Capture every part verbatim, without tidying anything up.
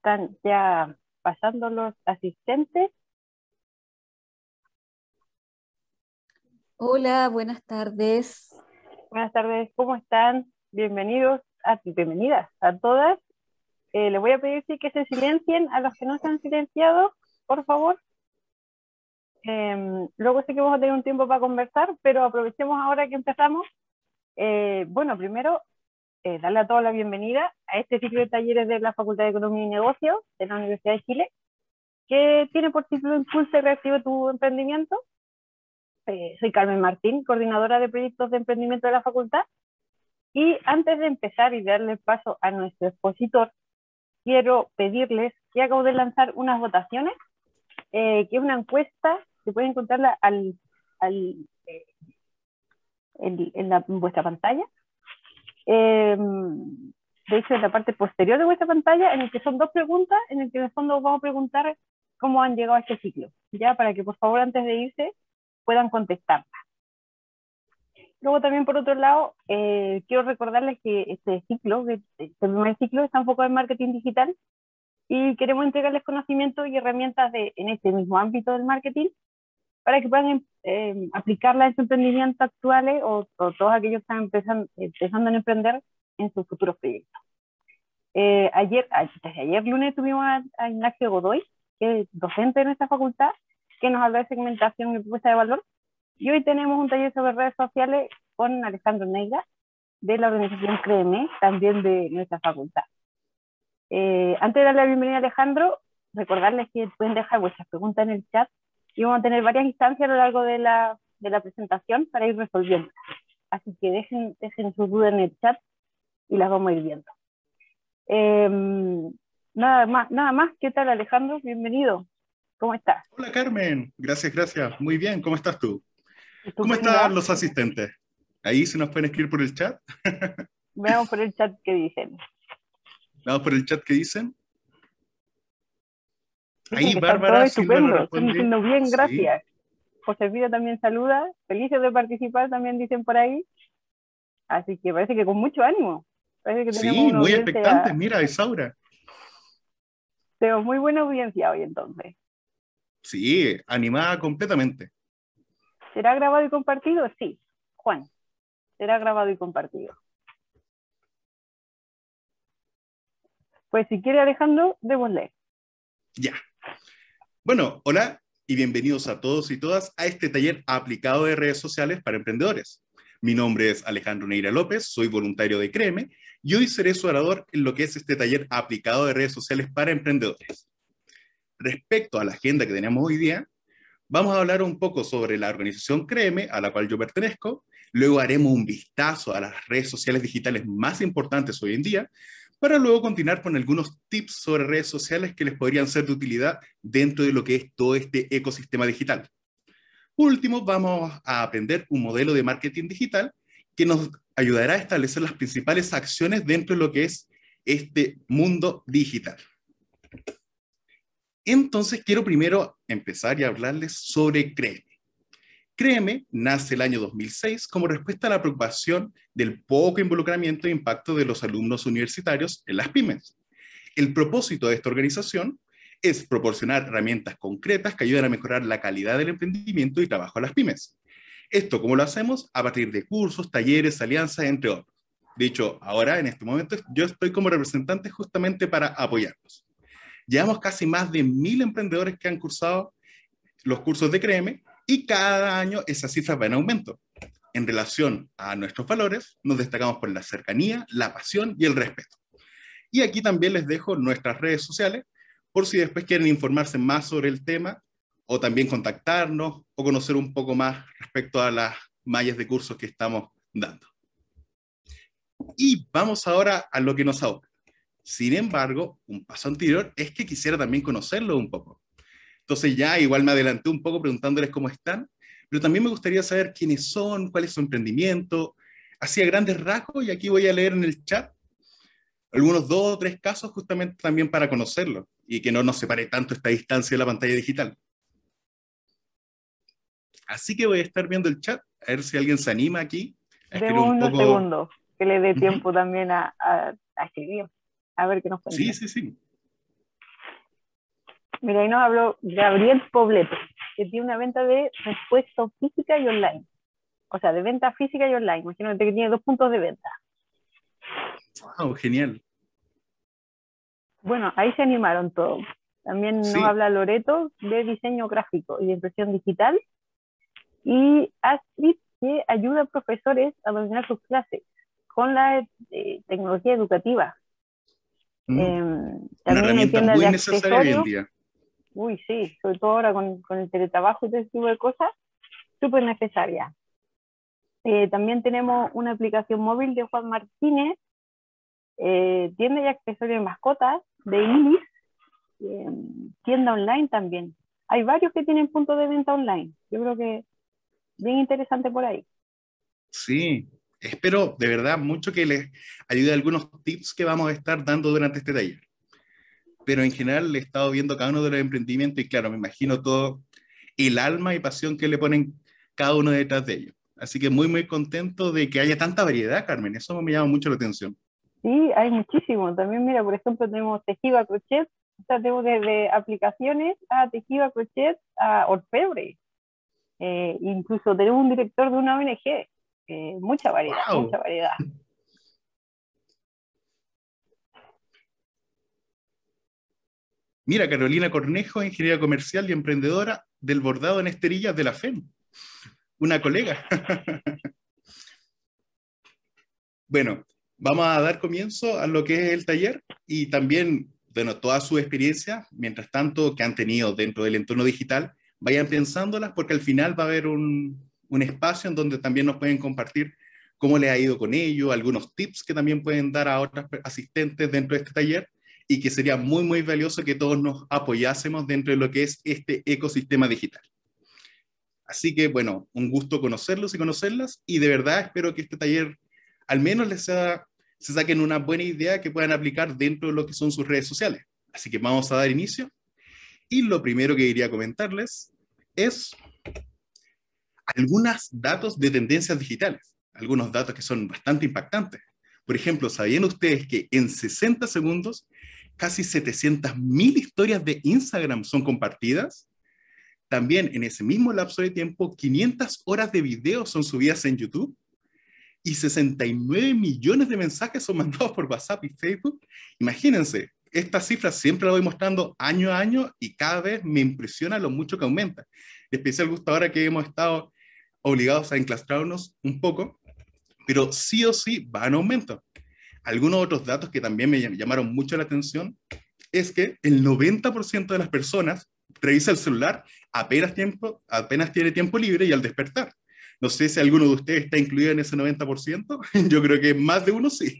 están ya pasando los asistentes. Hola, buenas tardes. Buenas tardes, ¿cómo están? Bienvenidos, a, bienvenidas a todas. Eh, les voy a pedir sí, que se silencien a los que no se han silenciado, por favor. Eh, luego sé que vamos a tener un tiempo para conversar, pero aprovechemos ahora que empezamos. Eh, bueno, primero, eh, darle a todos la bienvenida a este ciclo de talleres de la Facultad de Economía y Negocios de la Universidad de Chile, que tiene por título Impulsa y Reactiva tu Emprendimiento. Eh, soy Carmen Martín, coordinadora de proyectos de emprendimiento de la facultad. Y antes de empezar y darle paso a nuestro expositor, quiero pedirles que acabo de lanzar unas votaciones, eh, que es una encuesta que pueden encontrarla al, al, eh, en, en, la, en vuestra pantalla. Eh, de hecho, en la parte posterior de vuestra pantalla, en el que son dos preguntas, en el que en el fondo vamos a preguntar cómo han llegado a este ciclo, ya para que por favor antes de irse puedan contestarla. Luego también por otro lado, eh, quiero recordarles que este ciclo, este primer ciclo está enfocado en marketing digital y queremos entregarles conocimientos y herramientas de, en este mismo ámbito del marketing para que puedan eh, aplicarla en sus emprendimientos actuales o, o todos aquellos que están empezando, empezando a emprender en sus futuros proyectos. Eh, ayer, desde ayer lunes tuvimos a, a Ignacio Godoy, que es docente de nuestra facultad, que nos habló de segmentación y propuesta de valor. Y hoy tenemos un taller sobre redes sociales con Alejandro Neira, de la organización Créeme, también de nuestra facultad. Eh, antes de darle la bienvenida a Alejandro, recordarles que pueden dejar vuestras preguntas en el chat y vamos a tener varias instancias a lo largo de la, de la presentación para ir resolviendo. Así que dejen, dejen sus dudas en el chat y las vamos a ir viendo. Eh, nada más, nada más, ¿qué tal Alejandro? Bienvenido. ¿Cómo estás? Hola Carmen, gracias, gracias. Muy bien, ¿cómo estás tú? ¿Cómo Estupenda. están los asistentes? Ahí se nos pueden escribir por el chat. Veamos por el chat qué dicen. Vamos por el chat que dicen. Dicen Ahí que están todos Bárbara Silva nos estupendos, están responde. diciendo bien, Sí, gracias. José Pío también saluda, felices de participar, también dicen por ahí. Así que parece que con mucho ánimo. Parece que tenemos sí, una muy expectantes. audiencia, Mira, Isaura. tenemos muy buena audiencia hoy entonces. Sí, animada completamente. ¿Será grabado y compartido? Sí, Juan, será grabado y compartido. Pues si quiere Alejandro, démosle. Ya. Bueno, hola y bienvenidos a todos y todas a este taller aplicado de redes sociales para emprendedores. Mi nombre es Alejandro Neira López, soy voluntario de Créeme y hoy seré su orador en lo que es este taller aplicado de redes sociales para emprendedores. Respecto a la agenda que tenemos hoy día, vamos a hablar un poco sobre la organización Créeme, a la cual yo pertenezco. Luego haremos un vistazo a las redes sociales digitales más importantes hoy en día, para luego continuar con algunos tips sobre redes sociales que les podrían ser de utilidad dentro de lo que es todo este ecosistema digital. Por último, vamos a aprender un modelo de marketing digital que nos ayudará a establecer las principales acciones dentro de lo que es este mundo digital. Entonces, quiero primero empezar y hablarles sobre Créeme. Créeme nace el año dos mil seis como respuesta a la preocupación del poco involucramiento e impacto de los alumnos universitarios en las pymes. El propósito de esta organización es proporcionar herramientas concretas que ayuden a mejorar la calidad del emprendimiento y trabajo a las pymes. Esto, ¿cómo lo hacemos? A partir de cursos, talleres, alianzas, entre otros. De hecho, ahora, en este momento, yo estoy como representante justamente para apoyarlos. Llevamos casi más de mil emprendedores que han cursado los cursos de Créeme y cada año esa cifra va en aumento. En relación a nuestros valores, nos destacamos por la cercanía, la pasión y el respeto. Y aquí también les dejo nuestras redes sociales por si después quieren informarse más sobre el tema o también contactarnos o conocer un poco más respecto a las mallas de cursos que estamos dando. Y vamos ahora a lo que nos ahoga. Sin embargo, un paso anterior es que quisiera también conocerlo un poco. Entonces ya igual me adelanté un poco preguntándoles cómo están, pero también me gustaría saber quiénes son, cuál es su emprendimiento, así a grandes rasgos, y aquí voy a leer en el chat algunos dos o tres casos justamente también para conocerlo y que no nos separe tanto esta distancia de la pantalla digital. Así que voy a estar viendo el chat, a ver si alguien se anima aquí a escribir Demos un unos poco. segundos, que le dé Uh-huh. tiempo también a, a, a escribir, a ver qué nos cuenta. Sí, sí, sí. Mira, ahí nos habló Gabriel Pobleto, que tiene una venta de repuestos física y online. O sea, de venta física y online. Imagínate que tiene dos puntos de venta. Wow, genial. Bueno, ahí se animaron todos. También Sí. nos habla Loreto de diseño gráfico y de impresión digital. Y Astrid, que ayuda a profesores a dominar sus clases con la eh, tecnología educativa. Mm. Eh, Una también hay herramienta tiendas muy de necesaria hoy en accesorios. día. Uy, sí, sobre todo ahora con, con el teletrabajo y todo ese tipo de cosas, súper necesaria. Eh, también tenemos una aplicación móvil de Juan Martínez, eh, tienda y accesorios de mascotas de Ilis, eh, tienda online también. Hay varios que tienen puntos de venta online. Yo creo que bien interesante por ahí. Sí, espero de verdad mucho que les ayude algunos tips que vamos a estar dando durante este taller. Pero en general he estado viendo cada uno de los emprendimientos y claro, me imagino todo el alma y pasión que le ponen cada uno detrás de ellos. Así que muy, muy contento de que haya tanta variedad, Carmen. Eso me llama mucho la atención. Sí, hay muchísimo. También, mira, por ejemplo, tenemos tejido a crochet. O sea, tenemos desde aplicaciones a tejido a crochet a orfebre. Eh, incluso tenemos un director de una O N G. Eh, mucha variedad, ¡Wow! mucha variedad. Mira, Carolina Cornejo, ingeniera comercial y emprendedora del bordado en esterillas de la F E M. Una colega. Bueno, vamos a dar comienzo a lo que es el taller y también, bueno, toda su experiencia, mientras tanto, que han tenido dentro del entorno digital, vayan pensándolas porque al final va a haber un, un espacio en donde también nos pueden compartir cómo les ha ido con ello, algunos tips que también pueden dar a otras asistentes dentro de este taller y que sería muy, muy valioso que todos nos apoyásemos dentro de lo que es este ecosistema digital. Así que, bueno, un gusto conocerlos y conocerlas y de verdad espero que este taller al menos les sea, se saquen una buena idea que puedan aplicar dentro de lo que son sus redes sociales. Así que vamos a dar inicio. Y lo primero que quería comentarles es algunos datos de tendencias digitales, algunos datos que son bastante impactantes. Por ejemplo, ¿sabían ustedes que en sesenta segundos casi setecientas mil historias de Instagram son compartidas? También en ese mismo lapso de tiempo, quinientas horas de videos son subidas en YouTube y sesenta y nueve millones de mensajes son mandados por WhatsApp y Facebook. Imagínense, estas cifras siempre las voy mostrando año a año y cada vez me impresiona lo mucho que aumenta. De especial gusto ahora que hemos estado obligados a enclaustrarnos un poco, pero sí o sí va en aumento. Algunos otros datos que también me llamaron mucho la atención es que el noventa por ciento de las personas revisa el celular apenas, tiempo, apenas tiene tiempo libre y al despertar. No sé si alguno de ustedes está incluido en ese noventa por ciento. Yo creo que más de uno sí.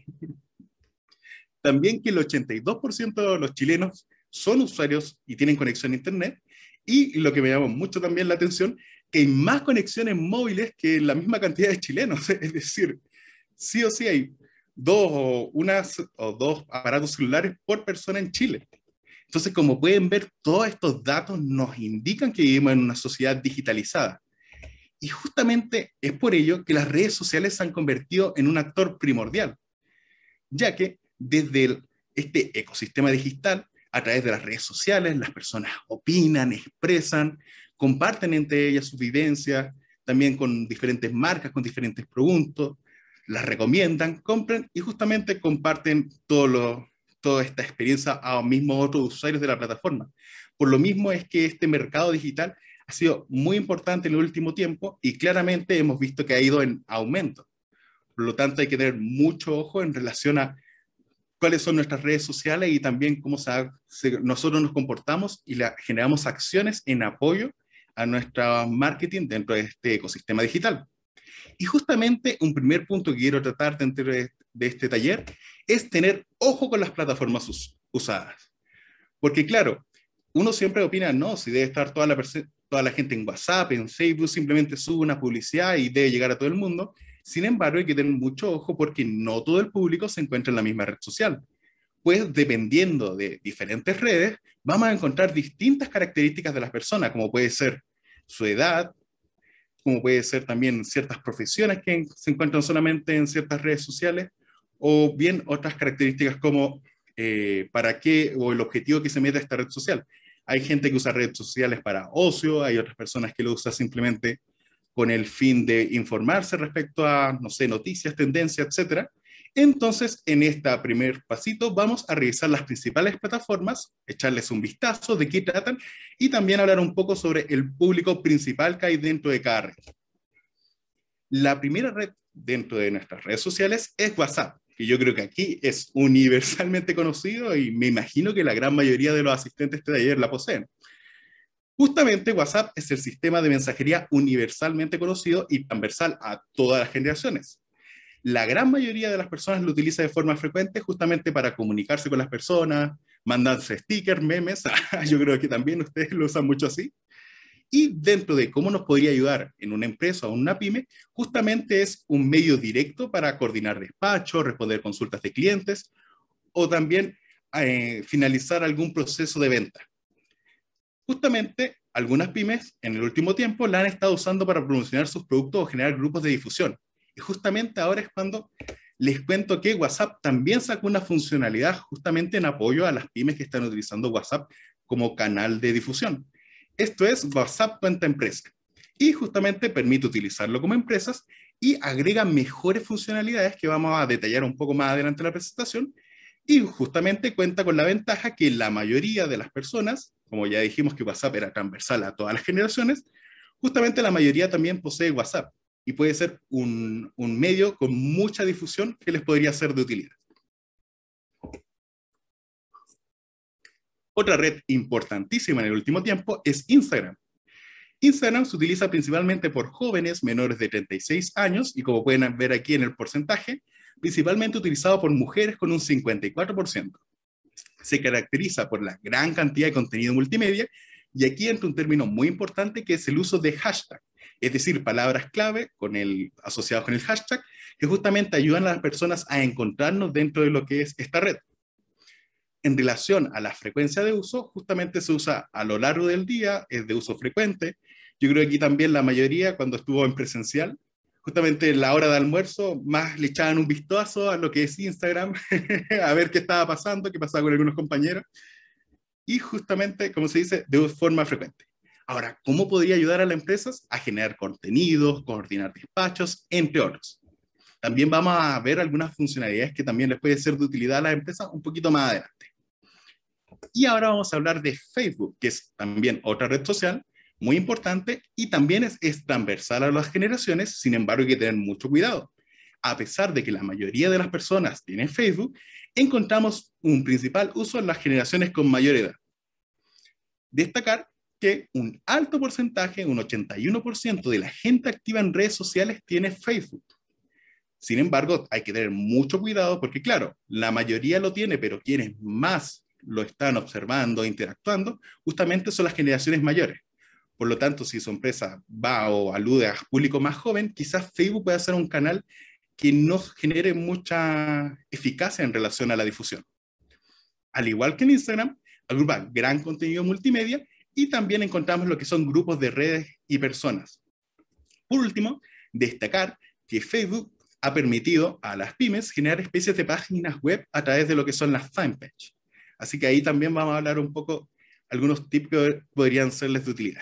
También que el ochenta y dos por ciento de los chilenos son usuarios y tienen conexión a Internet. Y lo que me llamó mucho también la atención, que hay más conexiones móviles que la misma cantidad de chilenos. Es decir, sí o sí hay dos o, unas, o dos aparatos celulares por persona en Chile. Entonces, como pueden ver, todos estos datos nos indican que vivimos en una sociedad digitalizada. Y justamente es por ello que las redes sociales se han convertido en un actor primordial, ya que desde el, este ecosistema digital, a través de las redes sociales, las personas opinan, expresan, comparten entre ellas sus vivencias, también con diferentes marcas, con diferentes productos, las recomiendan, compran y justamente comparten todo lo, toda esta experiencia a mismos otros usuarios de la plataforma. Por lo mismo es que este mercado digital ha sido muy importante en el último tiempo y claramente hemos visto que ha ido en aumento. Por lo tanto, hay que tener mucho ojo en relación a cuáles son nuestras redes sociales y también cómo se, se, nosotros nos comportamos y la, generamos acciones en apoyo a nuestro marketing dentro de este ecosistema digital. Y justamente un primer punto que quiero tratar dentro de, de este taller es tener ojo con las plataformas us, usadas. Porque claro, uno siempre opina, no, si debe estar toda la, toda la gente en WhatsApp, en Facebook, simplemente sube una publicidad y debe llegar a todo el mundo. Sin embargo, hay que tener mucho ojo porque no todo el público se encuentra en la misma red social. Pues dependiendo de diferentes redes, vamos a encontrar distintas características de las personas, como puede ser su edad, como puede ser también ciertas profesiones que se encuentran solamente en ciertas redes sociales, o bien otras características como eh, para qué o el objetivo que se mete a esta red social. Hay gente que usa redes sociales para ocio, hay otras personas que lo usan simplemente con el fin de informarse respecto a, no sé, noticias, tendencias, etcétera. Entonces, en este primer pasito vamos a revisar las principales plataformas, echarles un vistazo de qué tratan y también hablar un poco sobre el público principal que hay dentro de cada red. La primera red dentro de nuestras redes sociales es WhatsApp, que yo creo que aquí es universalmente conocido y me imagino que la gran mayoría de los asistentes de taller la poseen. Justamente WhatsApp es el sistema de mensajería universalmente conocido y transversal a todas las generaciones. La gran mayoría de las personas lo utiliza de forma frecuente justamente para comunicarse con las personas, mandarse stickers, memes, yo creo que también ustedes lo usan mucho así. Y dentro de cómo nos podría ayudar en una empresa o en una pyme, justamente es un medio directo para coordinar despachos, responder consultas de clientes o también eh, finalizar algún proceso de venta. Justamente, algunas pymes en el último tiempo la han estado usando para promocionar sus productos o generar grupos de difusión. Y justamente ahora es cuando les cuento que WhatsApp también sacó una funcionalidad justamente en apoyo a las pymes que están utilizando WhatsApp como canal de difusión. Esto es WhatsApp Cuenta Empresa. Y justamente permite utilizarlo como empresas y agrega mejores funcionalidades que vamos a detallar un poco más adelante en la presentación. Y justamente cuenta con la ventaja que la mayoría de las personas, como ya dijimos que WhatsApp era transversal a todas las generaciones, justamente la mayoría también posee WhatsApp y puede ser un, un medio con mucha difusión que les podría ser de utilidad. Otra red importantísima en el último tiempo es Instagram. Instagram se utiliza principalmente por jóvenes menores de treinta y seis años y como pueden ver aquí en el porcentaje, principalmente utilizado por mujeres con un cincuenta y cuatro por ciento. Se caracteriza por la gran cantidad de contenido multimedia y aquí entra un término muy importante que es el uso de hashtag, es decir, palabras clave con el, asociadas con el hashtag que justamente ayudan a las personas a encontrarnos dentro de lo que es esta red. En relación a la frecuencia de uso, justamente se usa a lo largo del día, es de uso frecuente. Yo creo que aquí también la mayoría, cuando estuvo en presencial, justamente en la hora de almuerzo, más le echaban un vistazo a lo que es Instagram, a ver qué estaba pasando, qué pasaba con algunos compañeros. Y justamente, como se dice, de forma frecuente. Ahora, ¿cómo podría ayudar a las empresas a generar contenidos, coordinar despachos, entre otros? También vamos a ver algunas funcionalidades que también les puede ser de utilidad a las empresas un poquito más adelante. Y ahora vamos a hablar de Facebook, que es también otra red social muy importante y también es, es transversal a las generaciones, sin embargo hay que tener mucho cuidado. A pesar de que la mayoría de las personas tienen Facebook, encontramos un principal uso en las generaciones con mayor edad. Destacar que un alto porcentaje, un ochenta y uno por ciento de la gente activa en redes sociales tiene Facebook. Sin embargo, hay que tener mucho cuidado porque, claro, la mayoría lo tiene, pero quienes más lo están observando, interactuando, justamente son las generaciones mayores. Por lo tanto, si su empresa va o alude a público más joven, quizás Facebook pueda ser un canal que no genere mucha eficacia en relación a la difusión. Al igual que en Instagram, agrupa gran contenido multimedia y también encontramos lo que son grupos de redes y personas. Por último, destacar que Facebook ha permitido a las pymes generar especies de páginas web a través de lo que son las fanpage. Así que ahí también vamos a hablar un poco algunos tips que podrían serles de utilidad.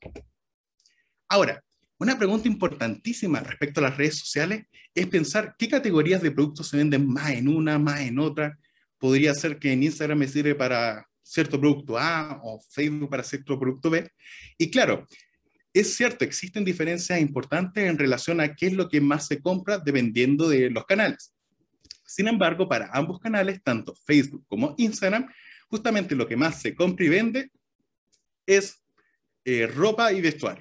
Ahora, una pregunta importantísima respecto a las redes sociales es pensar qué categorías de productos se venden más en una, más en otra. Podría ser que en Instagram me sirve para cierto producto A o Facebook para cierto producto B. Y claro, es cierto, existen diferencias importantes en relación a qué es lo que más se compra dependiendo de los canales. Sin embargo, para ambos canales, tanto Facebook como Instagram, justamente lo que más se compra y vende es eh, ropa y vestuario.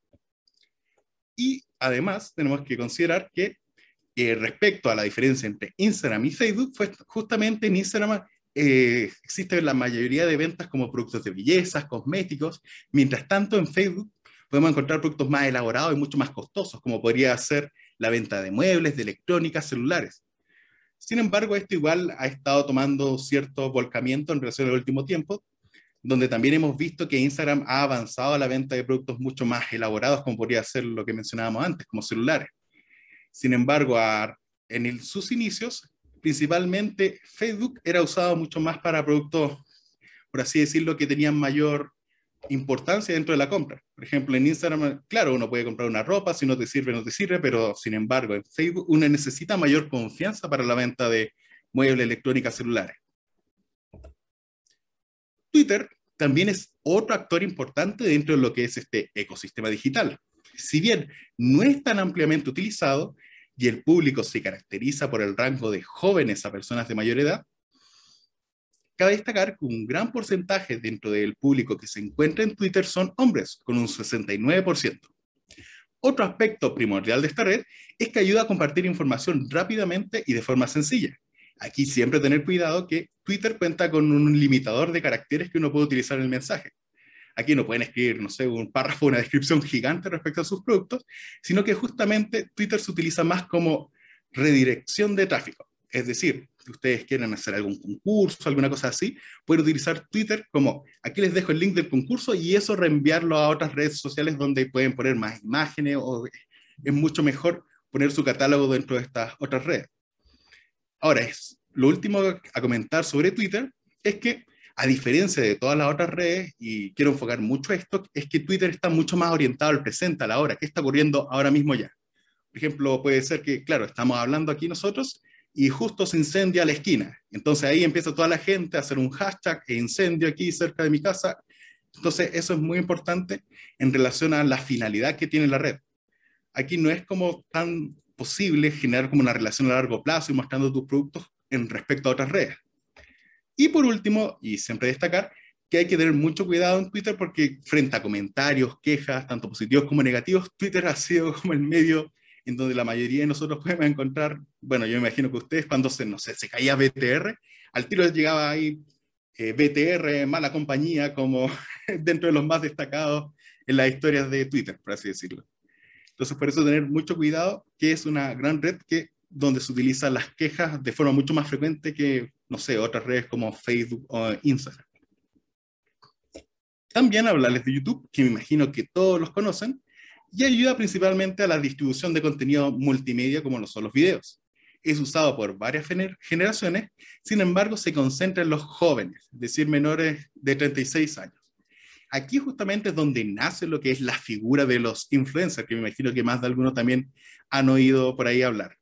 Y además tenemos que considerar que eh, respecto a la diferencia entre Instagram y Facebook, pues justamente en Instagram eh, existe la mayoría de ventas como productos de belleza, cosméticos, mientras tanto en Facebook podemos encontrar productos más elaborados y mucho más costosos, como podría ser la venta de muebles, de electrónica, celulares. Sin embargo, esto igual ha estado tomando cierto volcamiento en relación al último tiempo, donde también hemos visto que Instagram ha avanzado a la venta de productos mucho más elaborados, como podría ser lo que mencionábamos antes, como celulares. Sin embargo, a, en el, sus inicios, principalmente Facebook era usado mucho más para productos, por así decirlo, que tenían mayor importancia dentro de la compra. Por ejemplo, en Instagram, claro, uno puede comprar una ropa, si no te sirve, no te sirve, pero sin embargo, en Facebook uno necesita mayor confianza para la venta de muebles, electrónica, celulares. Twitter también es otro actor importante dentro de lo que es este ecosistema digital. Si bien no es tan ampliamente utilizado y el público se caracteriza por el rango de jóvenes a personas de mayor edad, cabe destacar que un gran porcentaje dentro del público que se encuentra en Twitter son hombres, con un sesenta y nueve por ciento. Otro aspecto primordial de esta red es que ayuda a compartir información rápidamente y de forma sencilla. Aquí siempre tener cuidado que Twitter cuenta con un limitador de caracteres que uno puede utilizar en el mensaje. Aquí no pueden escribir, no sé, un párrafo, una descripción gigante respecto a sus productos, sino que justamente Twitter se utiliza más como redirección de tráfico. Es decir, si ustedes quieren hacer algún concurso, alguna cosa así, pueden utilizar Twitter como, aquí les dejo el link del concurso y eso reenviarlo a otras redes sociales donde pueden poner más imágenes o es mucho mejor poner su catálogo dentro de estas otras redes. Ahora, es, lo último a comentar sobre Twitter es que, a diferencia de todas las otras redes, y quiero enfocar mucho esto, es que Twitter está mucho más orientado al presente, a la hora, qué está ocurriendo ahora mismo ya. Por ejemplo, puede ser que, claro, estamos hablando aquí nosotros y justo se incendia la esquina. Entonces ahí empieza toda la gente a hacer un hashtag e incendio aquí cerca de mi casa. Entonces eso es muy importante en relación a la finalidad que tiene la red. Aquí no es como tan posible generar como una relación a largo plazo y mostrando tus productos en respecto a otras redes. Y por último, y siempre destacar, que hay que tener mucho cuidado en Twitter porque frente a comentarios, quejas, tanto positivos como negativos, Twitter ha sido como el medio en donde la mayoría de nosotros podemos encontrar, bueno, yo me imagino que ustedes cuando se, no sé, se caía B T R, al tiro les llegaba ahí eh, B T R, mala compañía, como dentro de los más destacados en las historias de Twitter, por así decirlo. Entonces, por eso tener mucho cuidado, que es una gran red que, donde se utilizan las quejas de forma mucho más frecuente que, no sé, otras redes como Facebook o Instagram. También hablarles de YouTube, que me imagino que todos los conocen, y ayuda principalmente a la distribución de contenido multimedia como lo son los videos. Es usado por varias generaciones, sin embargo se concentra en los jóvenes, es decir, menores de treinta y seis años. Aquí justamente es donde nace lo que es la figura de los influencers, que me imagino que más de algunos también han oído por ahí hablar.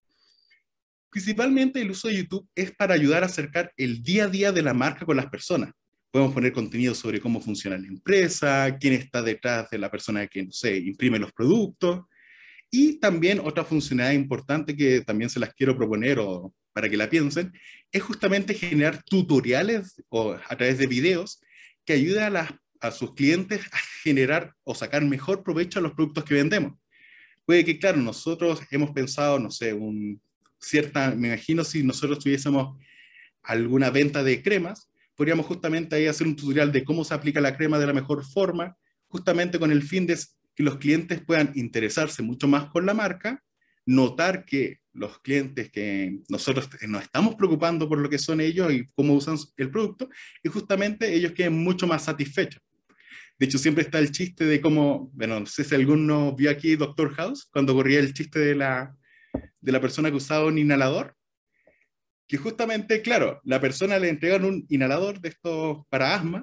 Principalmente el uso de YouTube es para ayudar a acercar el día a día de la marca con las personas. Podemos poner contenido sobre cómo funciona la empresa, quién está detrás de la persona que, no sé, imprime los productos. Y también otra funcionalidad importante que también se las quiero proponer o para que la piensen, es justamente generar tutoriales o a través de videos que ayuden a, las, a sus clientes a generar o sacar mejor provecho a los productos que vendemos. Puede que, claro, nosotros hemos pensado, no sé, un cierta, me imagino si nosotros tuviésemos alguna venta de cremas, podríamos justamente ahí hacer un tutorial de cómo se aplica la crema de la mejor forma, justamente con el fin de que los clientes puedan interesarse mucho más por la marca, notar que los clientes que nosotros nos estamos preocupando por lo que son ellos y cómo usan el producto, y justamente ellos queden mucho más satisfechos. De hecho, siempre está el chiste de cómo, bueno, no sé si alguno vio aquí Doctor House, cuando corría el chiste de la, de la persona que usaba un inhalador, que justamente, claro, la persona le entregan un inhalador de estos para asma,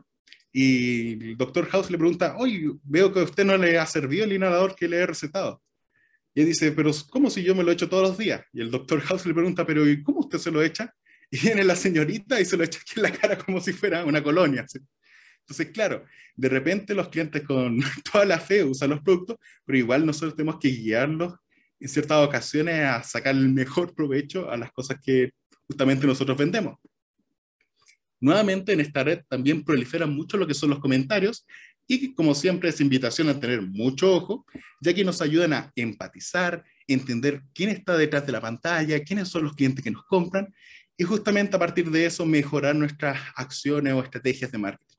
y el doctor House le pregunta, oye, veo que a usted no le ha servido el inhalador que le he recetado. Y él dice, pero ¿cómo si yo me lo echo todos los días? Y el doctor House le pregunta, pero ¿y cómo usted se lo echa? Y viene la señorita y se lo echa aquí en la cara como si fuera una colonia, ¿sí? Entonces, claro, de repente los clientes con toda la fe usan los productos, pero igual nosotros tenemos que guiarlos en ciertas ocasiones a sacar el mejor provecho a las cosas que justamente nosotros vendemos. Nuevamente en esta red también proliferan mucho lo que son los comentarios y como siempre es invitación a tener mucho ojo, ya que nos ayudan a empatizar, entender quién está detrás de la pantalla, quiénes son los clientes que nos compran y justamente a partir de eso mejorar nuestras acciones o estrategias de marketing.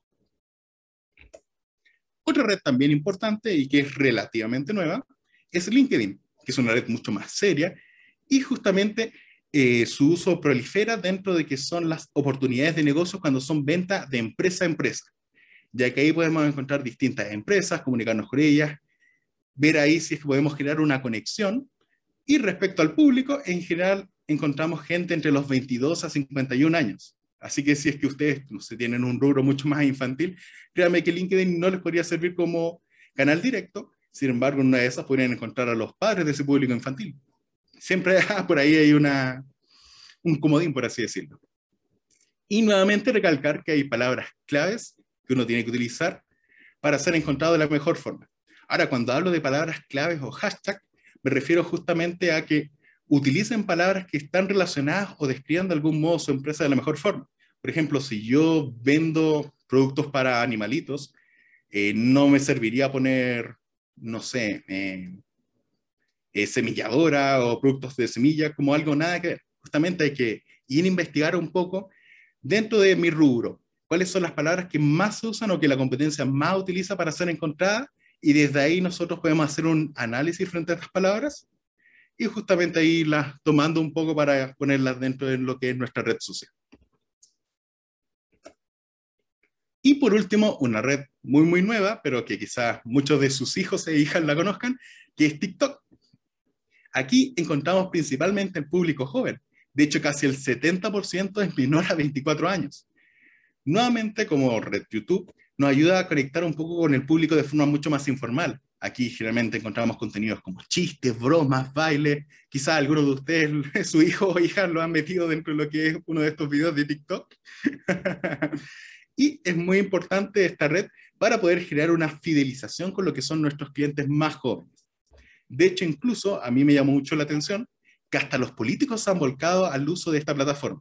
Otra red también importante y que es relativamente nueva es LinkedIn, que es una red mucho más seria y justamente eh, su uso prolifera dentro de que son las oportunidades de negocio cuando son ventas de empresa a empresa, ya que ahí podemos encontrar distintas empresas, comunicarnos con ellas, ver ahí si es que podemos generar una conexión y respecto al público, en general encontramos gente entre los veintidós a cincuenta y un años. Así que si es que ustedes no sé, tienen un rubro mucho más infantil, créanme que LinkedIn no les podría servir como canal directo. Sin embargo, en una de esas podrían encontrar a los padres de ese público infantil. Siempre por ahí hay una, un comodín, por así decirlo. Y nuevamente recalcar que hay palabras claves que uno tiene que utilizar para ser encontrado de la mejor forma. Ahora, cuando hablo de palabras claves o hashtag, me refiero justamente a que utilicen palabras que están relacionadas o describan de algún modo su empresa de la mejor forma. Por ejemplo, si yo vendo productos para animalitos, eh, no me serviría poner, no sé, eh, eh, semilladora o productos de semilla como algo nada que ver. Justamente hay que ir a investigar un poco dentro de mi rubro cuáles son las palabras que más se usan o que la competencia más utiliza para ser encontrada, y desde ahí nosotros podemos hacer un análisis frente a estas palabras y justamente ahí las tomando un poco para ponerlas dentro de lo que es nuestra red social. Y por último, una red muy muy nueva, pero que quizás muchos de sus hijos e hijas la conozcan, que es TikTok. Aquí encontramos principalmente el público joven. De hecho, casi el setenta por ciento es menor a veinticuatro años. Nuevamente, como red YouTube, nos ayuda a conectar un poco con el público de forma mucho más informal. Aquí generalmente encontramos contenidos como chistes, bromas, bailes. Quizás algunos de ustedes, su hijo o hija, lo han metido dentro de lo que es uno de estos videos de TikTok. Y es muy importante esta red para poder generar una fidelización con lo que son nuestros clientes más jóvenes. De hecho, incluso a mí me llamó mucho la atención que hasta los políticos se han volcado al uso de esta plataforma.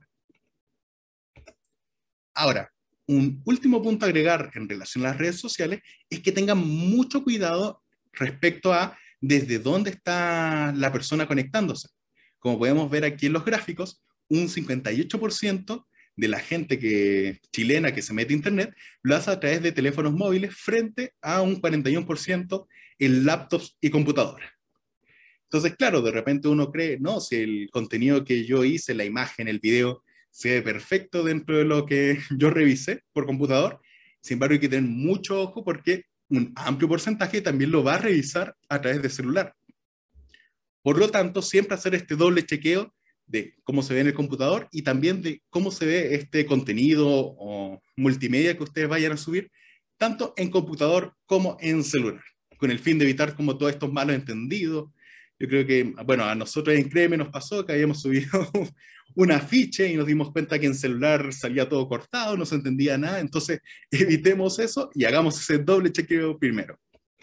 Ahora, un último punto a agregar en relación a las redes sociales es que tengan mucho cuidado respecto a desde dónde está la persona conectándose. Como podemos ver aquí en los gráficos, un cincuenta y ocho por ciento de la gente que, chilena que se mete a internet lo hace a través de teléfonos móviles frente a un cuarenta y uno por ciento en laptops y computadoras. Entonces, claro, de repente uno cree, no, si el contenido que yo hice, la imagen, el video, se ve perfecto dentro de lo que yo revisé por computador. Sin embargo, hay que tener mucho ojo porque un amplio porcentaje también lo va a revisar a través de celular. Por lo tanto, siempre hacer este doble chequeo de cómo se ve en el computador y también de cómo se ve este contenido o multimedia que ustedes vayan a subir, tanto en computador como en celular, con el fin de evitar como todos estos malos entendidos. Yo creo que, bueno, a nosotros en Créeme nos pasó que habíamos subido un afiche y nos dimos cuenta que en celular salía todo cortado, no se entendía nada. Entonces, evitemos eso y hagamos ese doble chequeo primero.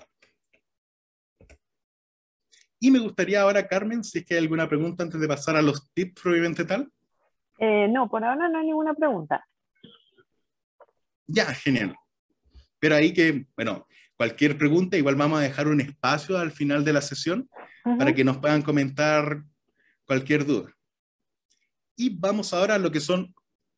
Y me gustaría ahora, Carmen, si es que hay alguna pregunta antes de pasar a los tips propiamente tal. Eh, no, por ahora no hay ninguna pregunta. Ya, genial. Pero ahí que, bueno, cualquier pregunta, igual vamos a dejar un espacio al final de la sesión uh-huh. para que nos puedan comentar cualquier duda. Y vamos ahora a lo que son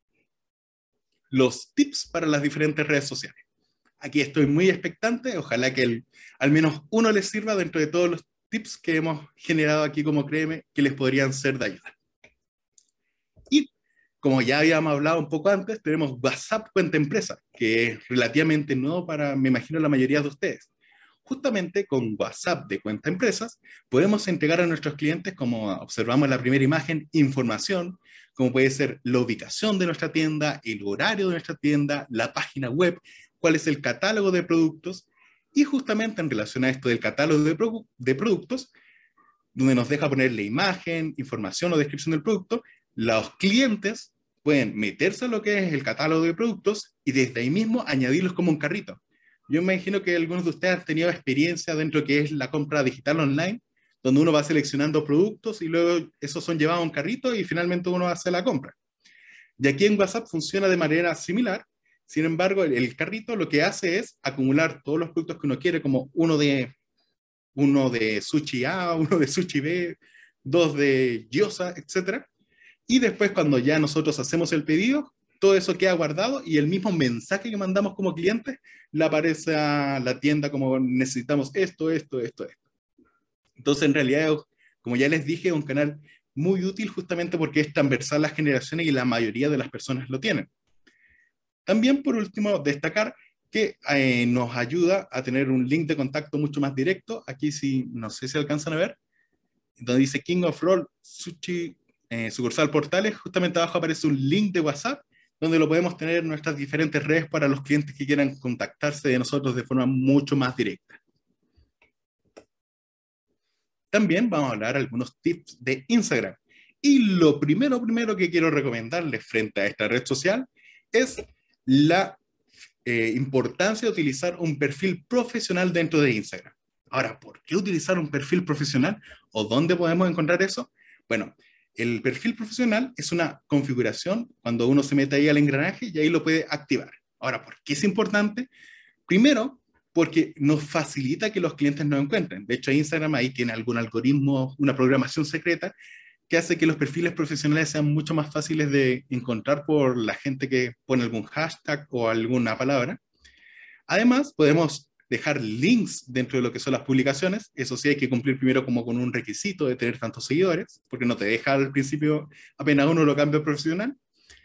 los tips para las diferentes redes sociales. Aquí estoy muy expectante, ojalá que el, al menos uno les sirva dentro de todos los tips que hemos generado aquí como Créeme, que les podrían ser de ayuda. Y como ya habíamos hablado un poco antes, tenemos WhatsApp Cuenta Empresa, que es relativamente nuevo para, me imagino, la mayoría de ustedes. Justamente con WhatsApp de Cuenta Empresas podemos entregar a nuestros clientes, como observamos en la primera imagen, información, como puede ser la ubicación de nuestra tienda, el horario de nuestra tienda, la página web, cuál es el catálogo de productos, y justamente en relación a esto del catálogo de, produ de productos, donde nos deja poner la imagen, información o descripción del producto, los clientes pueden meterse a lo que es el catálogo de productos y desde ahí mismo añadirlos como un carrito. Yo me imagino que algunos de ustedes han tenido experiencia dentro de que es la compra digital online, donde uno va seleccionando productos y luego esos son llevados a un carrito y finalmente uno hace la compra. Y aquí en WhatsApp funciona de manera similar. Sin embargo, el, el carrito lo que hace es acumular todos los productos que uno quiere, como uno de, uno de sushi A, uno de sushi B, dos de gyoza, etcétera. Y después cuando ya nosotros hacemos el pedido, todo eso queda guardado y el mismo mensaje que mandamos como clientes le aparece a la tienda como necesitamos esto, esto, esto, esto. Entonces, en realidad, como ya les dije, es un canal muy útil justamente porque es transversal a las generaciones y la mayoría de las personas lo tienen. También, por último, destacar que eh, nos ayuda a tener un link de contacto mucho más directo. Aquí sí, no sé si alcanzan a ver, donde dice King of Roll Sushi, eh, sucursal Portales, justamente abajo aparece un link de WhatsApp, donde lo podemos tener en nuestras diferentes redes para los clientes que quieran contactarse de nosotros de forma mucho más directa. También vamos a hablar algunos tips de Instagram. Y lo primero, primero que quiero recomendarles frente a esta red social es la eh, importancia de utilizar un perfil profesional dentro de Instagram. Ahora, ¿por qué utilizar un perfil profesional? ¿O dónde podemos encontrar eso? Bueno, el perfil profesional es una configuración cuando uno se mete ahí al engranaje y ahí lo puede activar. Ahora, ¿por qué es importante? Primero, porque nos facilita que los clientes nos encuentren. De hecho, Instagram ahí tiene algún algoritmo, una programación secreta que hace que los perfiles profesionales sean mucho más fáciles de encontrar por la gente que pone algún hashtag o alguna palabra. Además, podemos dejar links dentro de lo que son las publicaciones. Eso sí, hay que cumplir primero como con un requisito de tener tantos seguidores, porque no te deja al principio, apenas uno lo cambia profesional.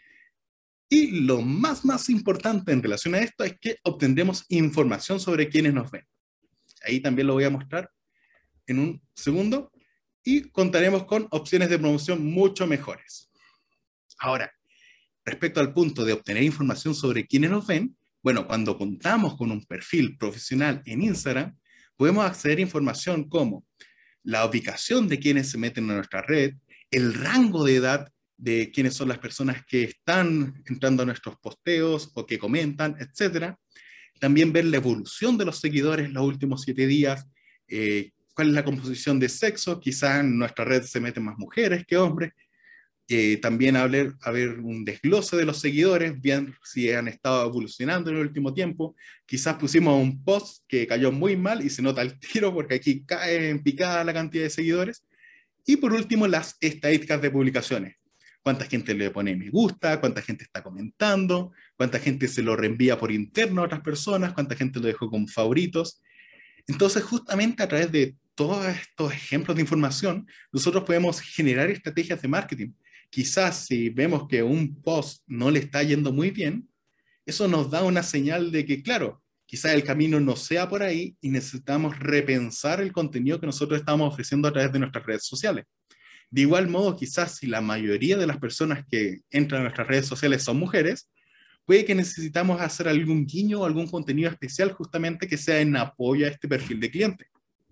Y lo más, más importante en relación a esto es que obtendremos información sobre quienes nos ven. Ahí también lo voy a mostrar en un segundo. Y contaremos con opciones de promoción mucho mejores. Ahora, respecto al punto de obtener información sobre quienes nos ven, bueno, cuando contamos con un perfil profesional en Instagram, podemos acceder a información como la ubicación de quienes se meten en nuestra red, el rango de edad de quiénes son las personas que están entrando a nuestros posteos o que comentan, etcétera. También ver la evolución de los seguidores los últimos siete días, eh, cuál es la composición de sexo, quizás en nuestra red se meten más mujeres que hombres. Eh, también haber, haber un desglose de los seguidores, bien si han estado evolucionando en el último tiempo. Quizás pusimos un post que cayó muy mal y se nota el tiro porque aquí cae en picada la cantidad de seguidores. Y por último, las estadísticas de publicaciones. Cuánta gente le pone me gusta, cuánta gente está comentando, cuánta gente se lo reenvía por interno a otras personas, cuánta gente lo dejó como favoritos. Entonces, justamente a través de todos estos ejemplos de información, nosotros podemos generar estrategias de marketing. Quizás si vemos que un post no le está yendo muy bien, eso nos da una señal de que, claro, quizás el camino no sea por ahí y necesitamos repensar el contenido que nosotros estamos ofreciendo a través de nuestras redes sociales. De igual modo, quizás si la mayoría de las personas que entran a nuestras redes sociales son mujeres, puede que necesitamos hacer algún guiño o algún contenido especial justamente que sea en apoyo a este perfil de cliente.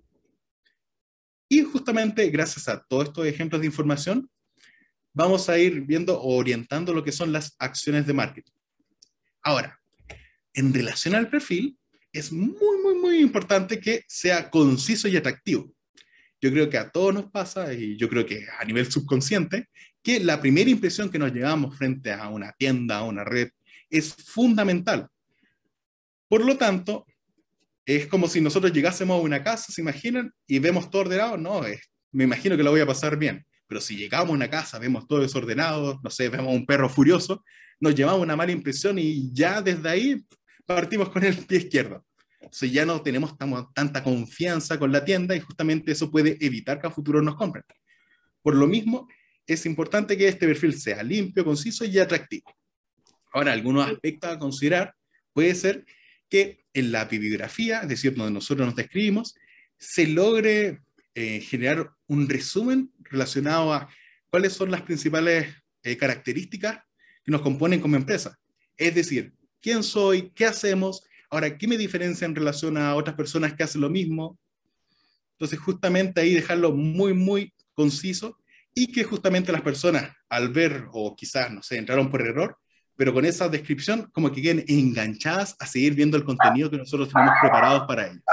Y justamente gracias a todos estos ejemplos de información, vamos a ir viendo o orientando lo que son las acciones de marketing. Ahora, en relación al perfil, es muy, muy, muy importante que sea conciso y atractivo. Yo creo que a todos nos pasa, y yo creo que a nivel subconsciente, que la primera impresión que nos llevamos frente a una tienda, a una red, es fundamental. Por lo tanto, es como si nosotros llegásemos a una casa, ¿se imaginan? Y vemos todo ordenado. No, es, me imagino que lo voy a pasar bien. Pero si llegamos a una casa, vemos todo desordenado, no sé, vemos un perro furioso, nos llevamos una mala impresión y ya desde ahí partimos con el pie izquierdo. O sea, ya no tenemos tamo, tanta confianza con la tienda y justamente eso puede evitar que a futuro nos compren. Por lo mismo, es importante que este perfil sea limpio, conciso y atractivo. Ahora, algunos aspectos a considerar puede ser que en la bibliografía, es decir, donde nosotros nos describimos, se logre eh, generar un resumen relacionado a cuáles son las principales eh, características que nos componen como empresa. Es decir, quién soy, qué hacemos, ahora, ¿qué me diferencia en relación a otras personas que hacen lo mismo? Entonces, justamente ahí dejarlo muy, muy conciso y que justamente las personas, al ver, o quizás, no sé, entraron por error, pero con esa descripción, como que queden enganchadas a seguir viendo el contenido que nosotros tenemos preparados para ellos.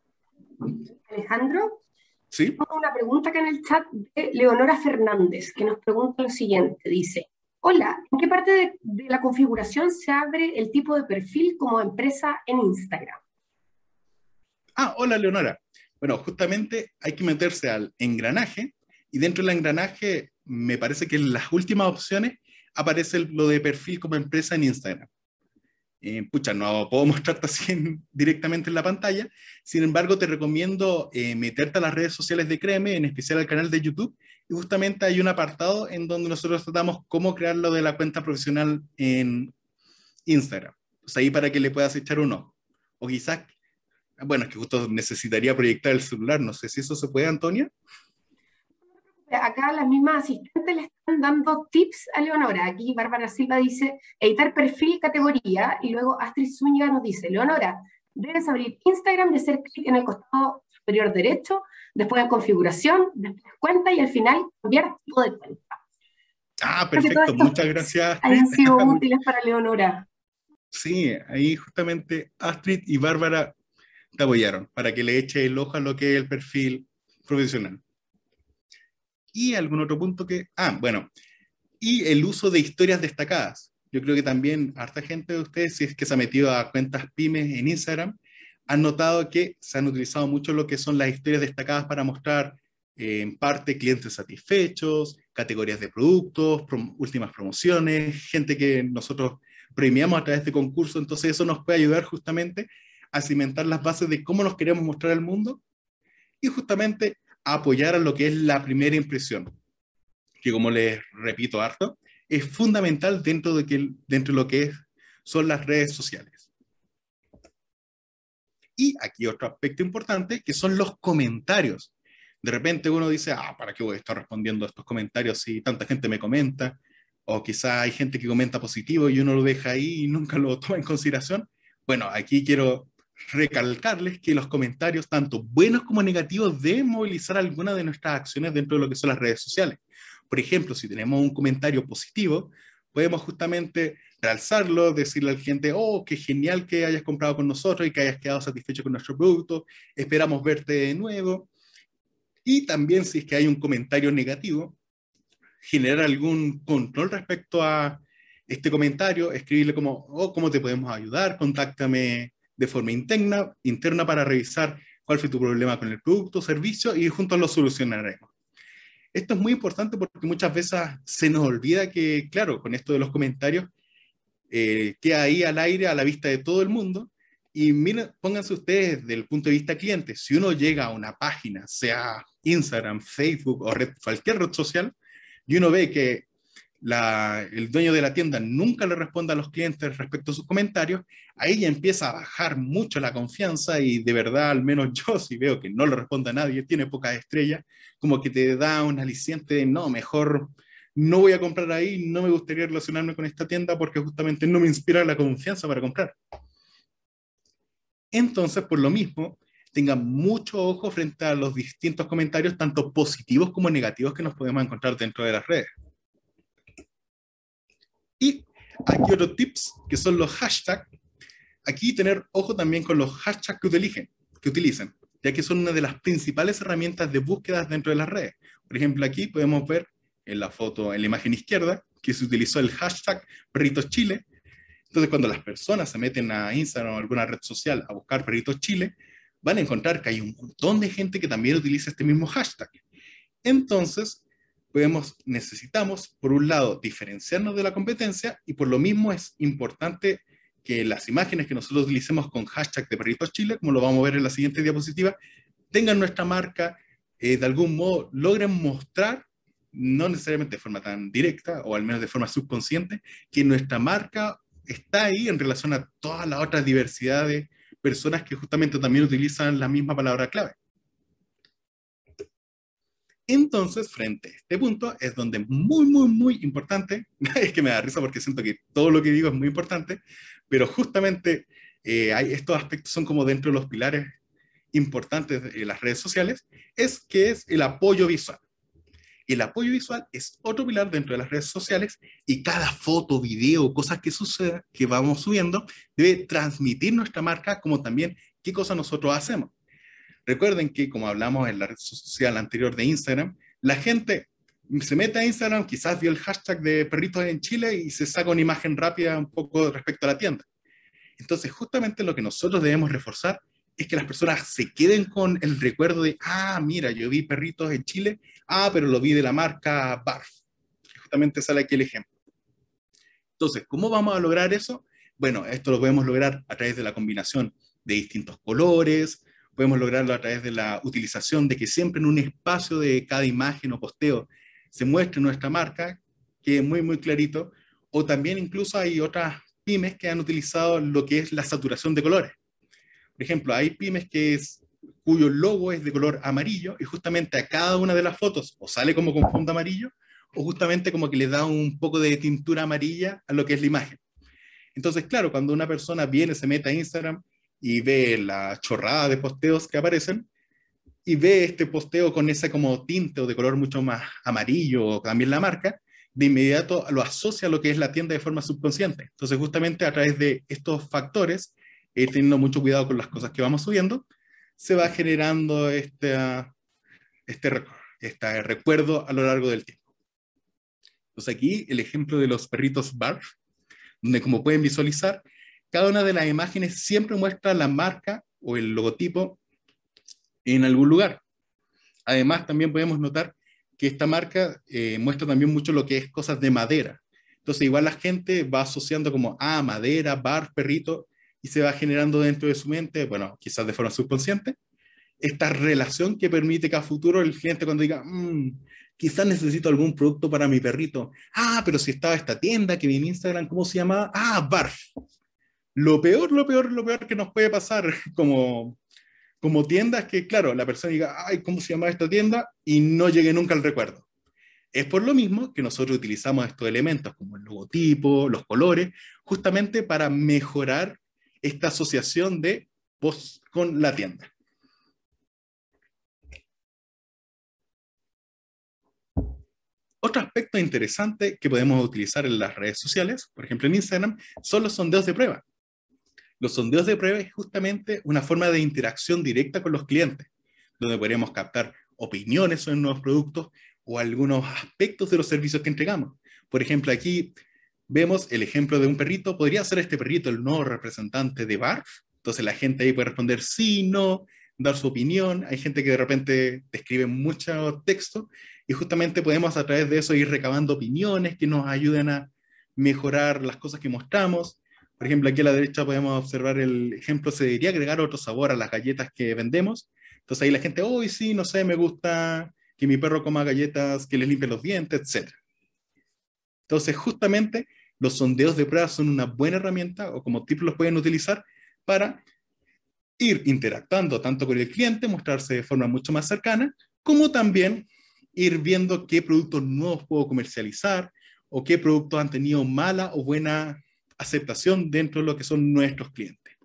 Alejandro, ¿Sí? tengo una pregunta acá en el chat de Leonora Fernández, que nos pregunta lo siguiente, dice: hola, ¿en qué parte de, de la configuración se abre el tipo de perfil como empresa en Instagram? Ah, hola Leonora. Bueno, justamente hay que meterse al engranaje y dentro del engranaje me parece que en las últimas opciones aparece lo de perfil como empresa en Instagram. Eh, pucha, no puedo mostrarte así en, directamente en la pantalla, sin embargo te recomiendo eh, meterte a las redes sociales de Créeme, en especial al canal de YouTube, y justamente hay un apartado en donde nosotros tratamos cómo crear lo de la cuenta profesional en Instagram. Pues ahí para que le puedas echar un ojo. O quizás, bueno, es que justo necesitaría proyectar el celular, no sé si eso se puede, Antonia. acá las mismas asistentes le están dando tips a Leonora. Aquí Bárbara Silva dice, editar perfil, categoría, y luego Astrid Zúñiga nos dice, Leonora, debes abrir Instagram y hacer clic en el costado superior derecho, después en configuración, después cuenta y al final cambiar tipo de cuenta. Ah, perfecto, muchas gracias. Hayan sido útiles para Leonora. Sí, ahí justamente Astrid y Bárbara te apoyaron para que le eche el ojo a lo que es el perfil profesional. Y algún otro punto que... Ah, bueno, y el uso de historias destacadas. Yo creo que también harta gente de ustedes, si es que se ha metido a cuentas pymes en Instagram, han notado que se han utilizado mucho lo que son las historias destacadas para mostrar eh, en parte clientes satisfechos, categorías de productos, prom últimas promociones, gente que nosotros premiamos a través de concursos. Entonces eso nos puede ayudar justamente a cimentar las bases de cómo nos queremos mostrar al mundo y justamente a apoyar a lo que es la primera impresión, que como les repito harto, es fundamental dentro de, que, dentro de lo que es, son las redes sociales. Y aquí otro aspecto importante, que son los comentarios. De repente uno dice, ah, ¿para qué voy a estar respondiendo a estos comentarios si tanta gente me comenta? O quizá hay gente que comenta positivo y uno lo deja ahí y nunca lo toma en consideración. Bueno, aquí quiero recalcarles que los comentarios, tanto buenos como negativos, deben movilizar algunas de nuestras acciones dentro de lo que son las redes sociales. Por ejemplo, si tenemos un comentario positivo, podemos justamente realzarlo, decirle a la gente, oh, qué genial que hayas comprado con nosotros y que hayas quedado satisfecho con nuestro producto, esperamos verte de nuevo. Y también si es que hay un comentario negativo, generar algún control respecto a este comentario, escribirle como, oh, ¿cómo te podemos ayudar? Contáctame de forma interna, interna para revisar cuál fue tu problema con el producto o servicio y juntos lo solucionaremos. Esto es muy importante porque muchas veces se nos olvida que, claro, con esto de los comentarios, eh, queda ahí al aire, a la vista de todo el mundo. Y miren, pónganse ustedes desde el punto de vista cliente, si uno llega a una página, sea Instagram, Facebook o red, cualquier red social, y uno ve que la, el dueño de la tienda nunca le responde a los clientes respecto a sus comentarios, ahí ya empieza a bajar mucho la confianza y de verdad, al menos yo, si veo que no le responde a nadie, tiene pocas estrellas, como que te da un aliciente de no, mejor no voy a comprar ahí, no me gustaría relacionarme con esta tienda porque justamente no me inspira la confianza para comprar. Entonces, por lo mismo, tengan mucho ojo frente a los distintos comentarios, tanto positivos como negativos que nos podemos encontrar dentro de las redes. Y aquí otros tips, que son los hashtags. Aquí tener ojo también con los hashtags que utilicen, que utilicen, ya que son una de las principales herramientas de búsqueda dentro de las redes. Por ejemplo, aquí podemos ver en la foto, en la imagen izquierda, que se utilizó el hashtag Perritos Chile. Entonces, cuando las personas se meten a Instagram o alguna red social a buscar Perritos Chile, van a encontrar que hay un montón de gente que también utiliza este mismo hashtag. Entonces, podemos, necesitamos, por un lado, diferenciarnos de la competencia y por lo mismo es importante que las imágenes que nosotros utilicemos con hashtag de Perritos Chile, como lo vamos a ver en la siguiente diapositiva, tengan nuestra marca, eh, de algún modo logren mostrar, no necesariamente de forma tan directa, o al menos de forma subconsciente, que nuestra marca está ahí en relación a todas las otras diversidades, personas que justamente también utilizan la misma palabra clave. Entonces, frente a este punto, es donde muy, muy, muy importante, es que me da risa porque siento que todo lo que digo es muy importante, pero justamente eh, hay, estos aspectos son como dentro de los pilares importantes de las redes sociales, es que es el apoyo visual. El apoyo visual es otro pilar dentro de las redes sociales y cada foto, video, cosas que suceda, que vamos subiendo, debe transmitir nuestra marca como también qué cosas nosotros hacemos. Recuerden que, como hablamos en la red social anterior de Instagram, la gente se mete a Instagram, quizás vio el hashtag de perritos en Chile y se saca una imagen rápida un poco respecto a la tienda. Entonces, justamente lo que nosotros debemos reforzar es que las personas se queden con el recuerdo de, ah, mira, yo vi perritos en Chile, ah, pero lo vi de la marca Barf. Justamente sale aquí el ejemplo. Entonces, ¿cómo vamos a lograr eso? Bueno, esto lo podemos lograr a través de la combinación de distintos colores, podemos lograrlo a través de la utilización de que siempre en un espacio de cada imagen o posteo se muestre nuestra marca, que es muy, muy clarito, o también incluso hay otras pymes que han utilizado lo que es la saturación de colores. Por ejemplo, hay pymes que es, cuyo logo es de color amarillo, y justamente a cada una de las fotos o sale como con fondo amarillo, o justamente como que le da un poco de tintura amarilla a lo que es la imagen. Entonces, claro, cuando una persona viene, se mete a Instagram y ve la chorrada de posteos que aparecen, y ve este posteo con ese como tinte o de color mucho más amarillo, o también la marca, de inmediato lo asocia a lo que es la tienda de forma subconsciente. Entonces, justamente a través de estos factores, eh, teniendo mucho cuidado con las cosas que vamos subiendo, se va generando este, uh, este, este recuerdo a lo largo del tiempo. Entonces aquí el ejemplo de los perritos Barf, donde como pueden visualizar, cada una de las imágenes siempre muestra la marca o el logotipo en algún lugar. Además, también podemos notar que esta marca eh, muestra también mucho lo que es cosas de madera. Entonces, igual la gente va asociando como, ah, madera, bar, perrito, y se va generando dentro de su mente, bueno, quizás de forma subconsciente, esta relación que permite que a futuro el cliente cuando diga, mmm, quizás necesito algún producto para mi perrito. Ah, pero si estaba esta tienda que vi en Instagram, ¿cómo se llamaba? Ah, Barf. Lo peor, lo peor, lo peor que nos puede pasar como... como tienda es que, claro, la persona diga, ay, ¿cómo se llama esta tienda? Y no llegue nunca al recuerdo. Es por lo mismo que nosotros utilizamos estos elementos como el logotipo, los colores, justamente para mejorar esta asociación de post con la tienda. Otro aspecto interesante que podemos utilizar en las redes sociales, por ejemplo en Instagram, son los sondeos de prueba. Los sondeos de prueba es justamente una forma de interacción directa con los clientes, donde podremos captar opiniones sobre nuevos productos o algunos aspectos de los servicios que entregamos. Por ejemplo, aquí vemos el ejemplo de un perrito. ¿Podría ser este perrito el nuevo representante de Barf? Entonces la gente ahí puede responder sí, no, dar su opinión. Hay gente que de repente te escribe mucho texto y justamente podemos a través de eso ir recabando opiniones que nos ayuden a mejorar las cosas que mostramos. Por ejemplo, aquí a la derecha podemos observar el ejemplo, se debería agregar otro sabor a las galletas que vendemos. Entonces ahí la gente, hoy oh, sí, no sé, me gusta que mi perro coma galletas que les limpien los dientes, etcétera. Entonces justamente los sondeos de prueba son una buena herramienta, o como tips los pueden utilizar para ir interactuando tanto con el cliente, mostrarse de forma mucho más cercana, como también ir viendo qué productos nuevos puedo comercializar, o qué productos han tenido mala o buena aceptación dentro de lo que son nuestros clientes.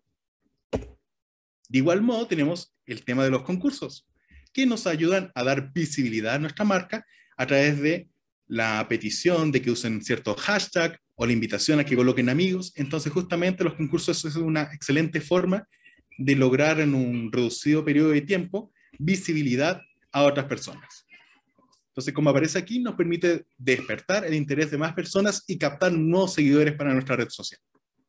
De igual modo tenemos el tema de los concursos, que nos ayudan a dar visibilidad a nuestra marca a través de la petición de que usen cierto hashtag o la invitación a que coloquen amigos. Entonces justamente los concursos es una excelente forma de lograr en un reducido periodo de tiempo visibilidad a otras personas. Entonces, como aparece aquí, nos permite despertar el interés de más personas y captar nuevos seguidores para nuestra red social.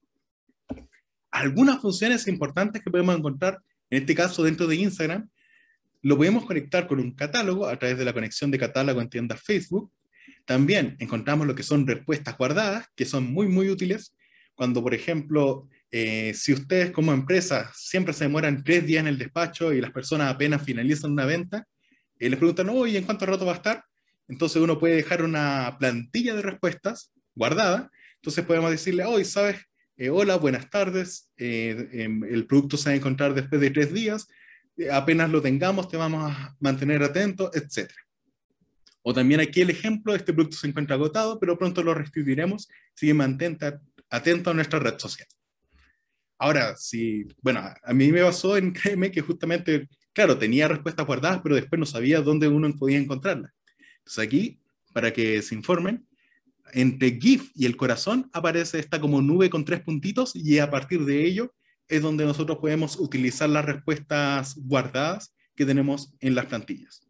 Algunas funciones importantes que podemos encontrar, en este caso dentro de Instagram, lo podemos conectar con un catálogo a través de la conexión de catálogo en tiendas Facebook. También encontramos lo que son respuestas guardadas, que son muy, muy útiles. Cuando, por ejemplo, eh, si ustedes como empresa siempre se demoran tres días en el despacho y las personas apenas finalizan una venta, eh, les preguntan, oye, ¿en cuánto rato va a estar? Entonces uno puede dejar una plantilla de respuestas guardada. Entonces podemos decirle, oye, ¿sabes? Eh, hola, buenas tardes. Eh, eh, el producto se va a encontrar después de tres días. Eh, apenas lo tengamos, te vamos a mantener atento, etcétera. O también aquí el ejemplo, este producto se encuentra agotado, pero pronto lo restituiremos. Sigue mantente atento a nuestra red social. Ahora, si, bueno, a mí me pasó en Créeme que justamente, claro, tenía respuestas guardadas, pero después no sabía dónde uno podía encontrarlas. Entonces aquí, para que se informen, entre GIF y el corazón aparece esta como nube con tres puntitos y a partir de ello es donde nosotros podemos utilizar las respuestas guardadas que tenemos en las plantillas.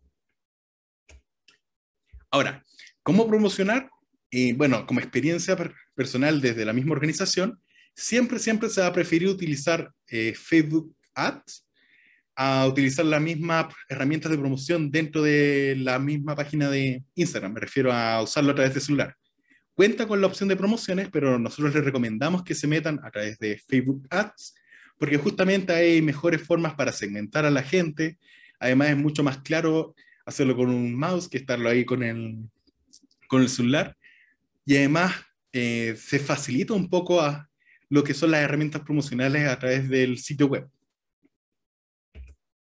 Ahora, ¿cómo promocionar? Eh, bueno, como experiencia per personal desde la misma organización, siempre, siempre se va a preferir utilizar eh, Facebook Ads a utilizar las mismas herramientas de promoción dentro de la misma página de Instagram. Me refiero a usarlo a través de celular. Cuenta con la opción de promociones, pero nosotros les recomendamos que se metan a través de Facebook Ads, porque justamente hay mejores formas para segmentar a la gente. Además es mucho más claro hacerlo con un mouse que estarlo ahí con el, con el celular. Y además eh, se facilita un poco a lo que son las herramientas promocionales a través del sitio web.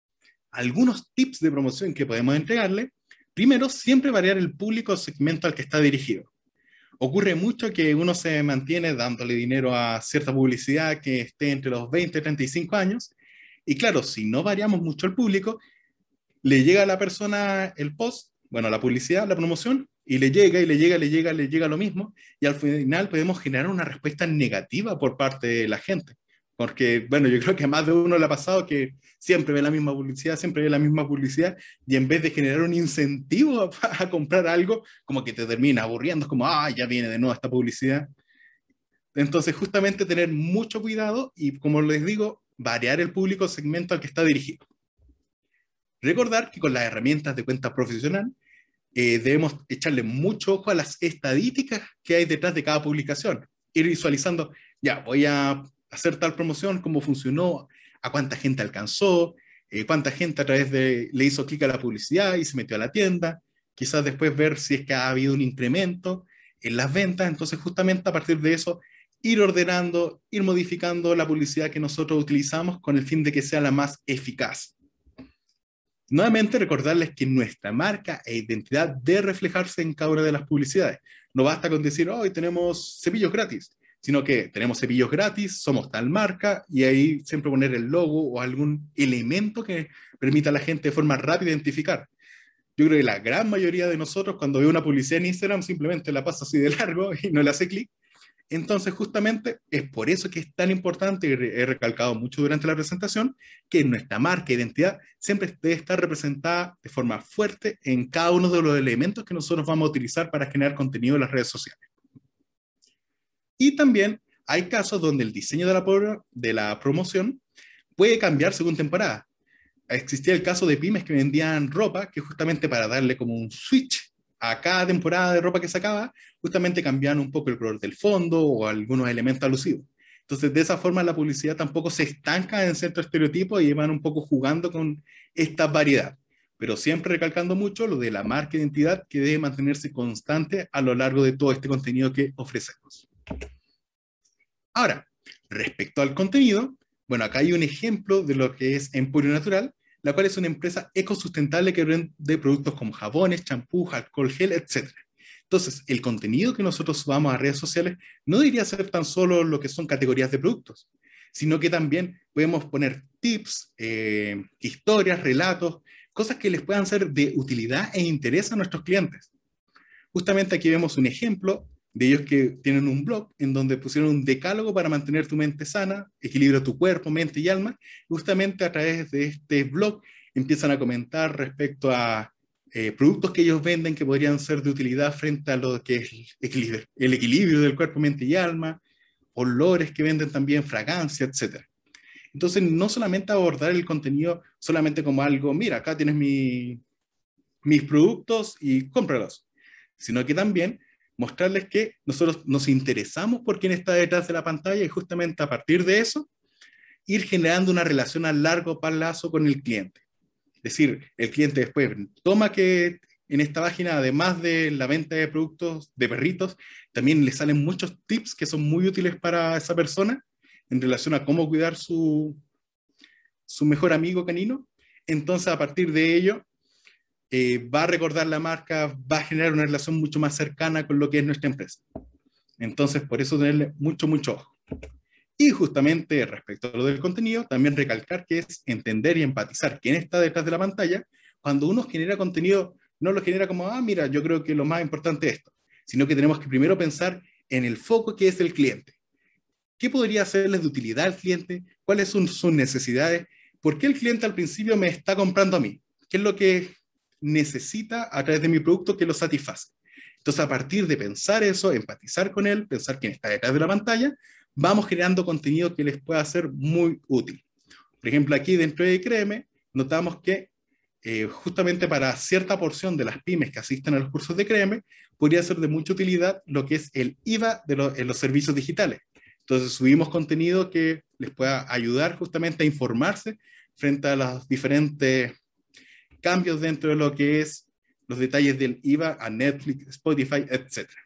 algunos tips de promoción que podemos entregarle. Primero, siempre variar el público o segmento al que está dirigido. Ocurre mucho que uno se mantiene dándole dinero a cierta publicidad que esté entre los veinte y treinta y cinco años, y claro, si no variamos mucho el público, le llega a la persona el post, bueno, la publicidad, la promoción, y le llega, y le llega, le llega, le llega lo mismo, y al final podemos generar una respuesta negativa por parte de la gente. Porque, bueno, yo creo que a más de uno le ha pasado que siempre ve la misma publicidad, siempre ve la misma publicidad, y en vez de generar un incentivo a, a comprar algo, como que te termina aburriendo, es como, ah, ya viene de nuevo esta publicidad. Entonces, justamente tener mucho cuidado y, como les digo, variar el público segmento al que está dirigido. Recordar que con las herramientas de cuenta profesional, eh, debemos echarle mucho ojo a las estadísticas que hay detrás de cada publicación. Ir visualizando, ya, voy a hacer tal promoción, cómo funcionó, a cuánta gente alcanzó, eh, cuánta gente a través de, le hizo clic a la publicidad y se metió a la tienda, quizás después ver si es que ha habido un incremento en las ventas. Entonces, justamente a partir de eso, ir ordenando, ir modificando la publicidad que nosotros utilizamos con el fin de que sea la más eficaz. Nuevamente, recordarles que nuestra marca e identidad debe reflejarse en cada una de las publicidades. No basta con decir, hoy tenemos cepillos gratis, sino que tenemos cepillos gratis, somos tal marca, y ahí siempre poner el logo o algún elemento que permita a la gente de forma rápida identificar. Yo creo que la gran mayoría de nosotros, cuando ve una publicidad en Instagram, simplemente la pasa así de largo y no le hace clic. Entonces, justamente, es por eso que es tan importante, y he recalcado mucho durante la presentación, que nuestra marca e identidad siempre debe estar representada de forma fuerte en cada uno de los elementos que nosotros vamos a utilizar para generar contenido en las redes sociales. Y también hay casos donde el diseño de la, de la promoción puede cambiar según temporada. Existía el caso de pymes que vendían ropa, que justamente para darle como un switch a cada temporada de ropa que sacaba, justamente cambiaban un poco el color del fondo o algunos elementos alusivos. Entonces, de esa forma la publicidad tampoco se estanca en ciertos estereotipos y van un poco jugando con esta variedad. Pero siempre recalcando mucho lo de la marca de identidad, que debe mantenerse constante a lo largo de todo este contenido que ofrecemos. Ahora, respecto al contenido, bueno, acá hay un ejemplo de lo que es Emporio Natural, la cual es una empresa ecosustentable que vende productos como jabones, champús, alcohol gel, etcétera. Entonces, el contenido que nosotros subamos a redes sociales no debería ser tan solo lo que son categorías de productos, sino que también podemos poner tips, eh, historias, relatos, cosas que les puedan ser de utilidad e interés a nuestros clientes. Justamente aquí vemos un ejemplo de ellos que tienen un blog en donde pusieron un decálogo para mantener tu mente sana, equilibra tu cuerpo, mente y alma. Justamente a través de este blog empiezan a comentar respecto a eh, productos que ellos venden que podrían ser de utilidad frente a lo que es el equilibrio, el equilibrio del cuerpo, mente y alma, olores que venden también, fragancia, etcétera. Entonces, no solamente abordar el contenido solamente como algo, mira, acá tienes mi, mis productos y cómpralos, sino que también mostrarles que nosotros nos interesamos por quién está detrás de la pantalla y justamente a partir de eso, ir generando una relación a largo plazo con el cliente. Es decir, el cliente después toma que en esta página, además de la venta de productos de perritos, también le salen muchos tips que son muy útiles para esa persona en relación a cómo cuidar su, su mejor amigo canino. Entonces, a partir de ello, eh, va a recordar la marca, va a generar una relación mucho más cercana con lo que es nuestra empresa. Entonces, por eso tenerle mucho, mucho ojo. Y justamente respecto a lo del contenido, también recalcar que es entender y empatizar quién está detrás de la pantalla. Cuando uno genera contenido, no lo genera como, ah, mira, yo creo que lo más importante es esto, sino que tenemos que primero pensar en el foco que es el cliente. ¿Qué podría hacerles de utilidad al cliente? ¿Cuáles son sus necesidades? ¿Por qué el cliente al principio me está comprando a mí? ¿Qué es lo que necesita a través de mi producto que lo satisface? Entonces, a partir de pensar eso, empatizar con él, pensar quién está detrás de la pantalla, vamos generando contenido que les pueda ser muy útil. Por ejemplo, aquí dentro de Créeme, notamos que eh, justamente para cierta porción de las pymes que asisten a los cursos de Créeme, podría ser de mucha utilidad lo que es el I V A de lo, en los servicios digitales. Entonces, subimos contenido que les pueda ayudar justamente a informarse frente a los diferentes cambios dentro de lo que es los detalles del I V A a Netflix, Spotify, etcétera.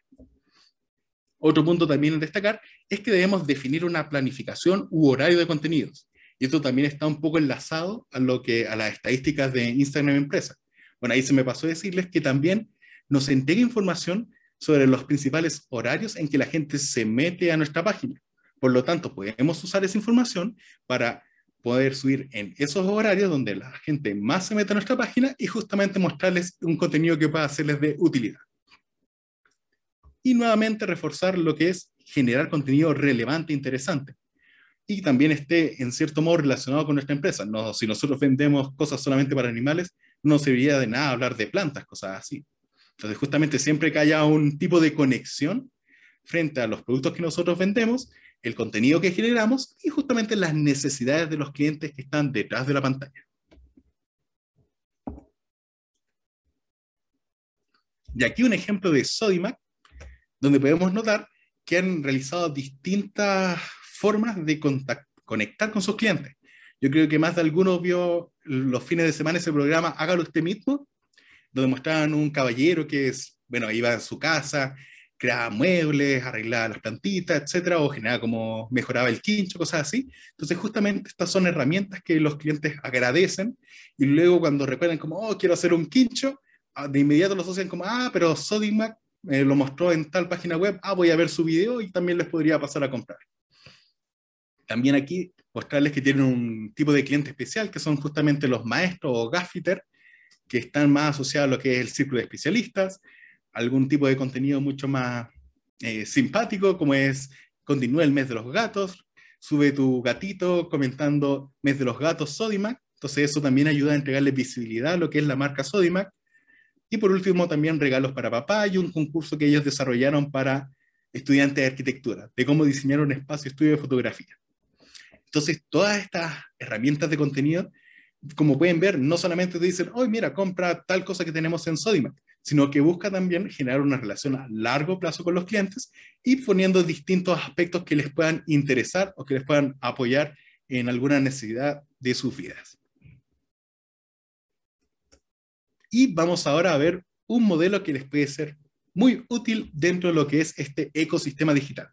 Otro punto también a destacar es que debemos definir una planificación u horario de contenidos. Y esto también está un poco enlazado a, lo que, a las estadísticas de Instagram Empresa. Bueno, ahí se me pasó decirles que también nos entrega información sobre los principales horarios en que la gente se mete a nuestra página. Por lo tanto, podemos usar esa información para poder subir en esos horarios donde la gente más se mete a nuestra página y justamente mostrarles un contenido que pueda serles de utilidad. Y nuevamente reforzar lo que es generar contenido relevante e interesante. Y también esté en cierto modo relacionado con nuestra empresa. No, si nosotros vendemos cosas solamente para animales, no serviría de nada hablar de plantas, cosas así. Entonces justamente siempre que haya un tipo de conexión frente a los productos que nosotros vendemos, el contenido que generamos y justamente las necesidades de los clientes que están detrás de la pantalla. Y aquí un ejemplo de Sodimac, donde podemos notar que han realizado distintas formas de conectar con sus clientes. Yo creo que más de algunos vio los fines de semana ese programa Hágalo usted mismo, donde mostraban un caballero que es, bueno, iba a su casa, creaba muebles, arreglaba las plantitas, etcétera, o generaba como mejoraba el quincho, cosas así. Entonces justamente estas son herramientas que los clientes agradecen y luego cuando recuerdan como, oh, quiero hacer un quincho, de inmediato lo asocian como, ah, pero Sodimac eh, lo mostró en tal página web, ah, voy a ver su video y también les podría pasar a comprar. También aquí mostrarles que tienen un tipo de cliente especial, que son justamente los maestros o gaffiter, que están más asociados a lo que es el círculo de especialistas, algún tipo de contenido mucho más eh, simpático, como es continúa el mes de los gatos, sube tu gatito comentando mes de los gatos Sodimac, entonces eso también ayuda a entregarle visibilidad a lo que es la marca Sodimac. Y por último también regalos para papá y un concurso que ellos desarrollaron para estudiantes de arquitectura, de cómo diseñar un espacio de estudio de fotografía. Entonces todas estas herramientas de contenido, como pueden ver, no solamente te dicen, oh, mira, compra tal cosa que tenemos en Sodimac, sino que busca también generar una relación a largo plazo con los clientes y poniendo distintos aspectos que les puedan interesar o que les puedan apoyar en alguna necesidad de sus vidas. Y vamos ahora a ver un modelo que les puede ser muy útil dentro de lo que es este ecosistema digital.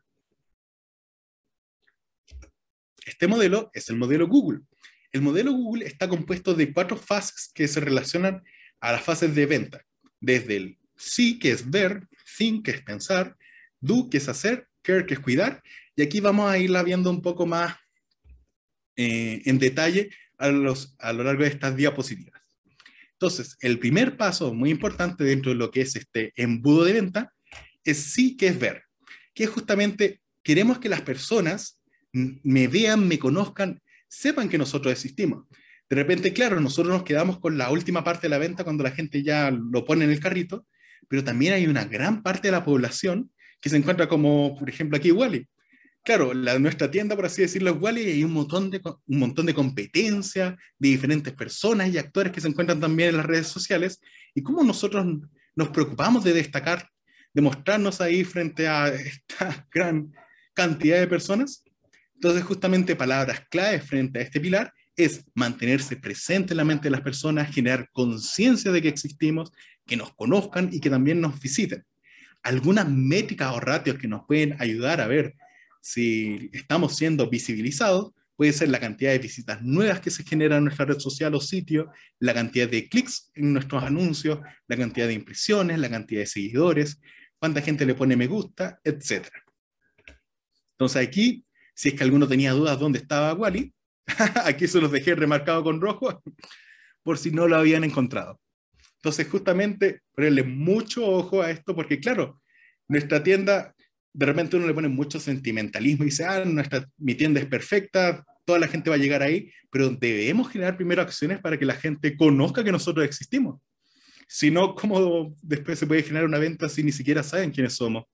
Este modelo es el modelo Google. El modelo Google está compuesto de cuatro fases que se relacionan a las fases de venta. Desde el see, que es ver, think, que es pensar, do, que es hacer, care, que es cuidar. Y aquí vamos a irla viendo un poco más eh, en detalle a, los, a lo largo de estas diapositivas. Entonces, el primer paso muy importante dentro de lo que es este embudo de venta es sí, que es ver. Que es justamente, queremos que las personas me vean, me conozcan, sepan que nosotros existimos. De repente, claro, nosotros nos quedamos con la última parte de la venta cuando la gente ya lo pone en el carrito, pero también hay una gran parte de la población que se encuentra como, por ejemplo, aquí Wally. Claro, la, nuestra tienda, por así decirlo, es Wally, y hay un montón, de, un montón de competencia de diferentes personas y actores que se encuentran también en las redes sociales, y cómo nosotros nos preocupamos de destacar, de mostrarnos ahí frente a esta gran cantidad de personas. Entonces, justamente palabras claves frente a este pilar es mantenerse presente en la mente de las personas, generar conciencia de que existimos, que nos conozcan y que también nos visiten. Algunas métricas o ratios que nos pueden ayudar a ver si estamos siendo visibilizados puede ser la cantidad de visitas nuevas que se generan en nuestra red social o sitio, la cantidad de clics en nuestros anuncios, la cantidad de impresiones, la cantidad de seguidores, cuánta gente le pone me gusta, etcétera. Entonces aquí, si es que alguno tenía dudas dónde estaba Wally, aquí se los dejé remarcado con rojo, por si no lo habían encontrado. Entonces, justamente, ponerle mucho ojo a esto, porque claro, nuestra tienda, de repente uno le pone mucho sentimentalismo y dice, ah, nuestra, mi tienda es perfecta, toda la gente va a llegar ahí, pero debemos generar primero acciones para que la gente conozca que nosotros existimos. Si no, ¿cómo después se puede generar una venta si ni siquiera saben quiénes somos?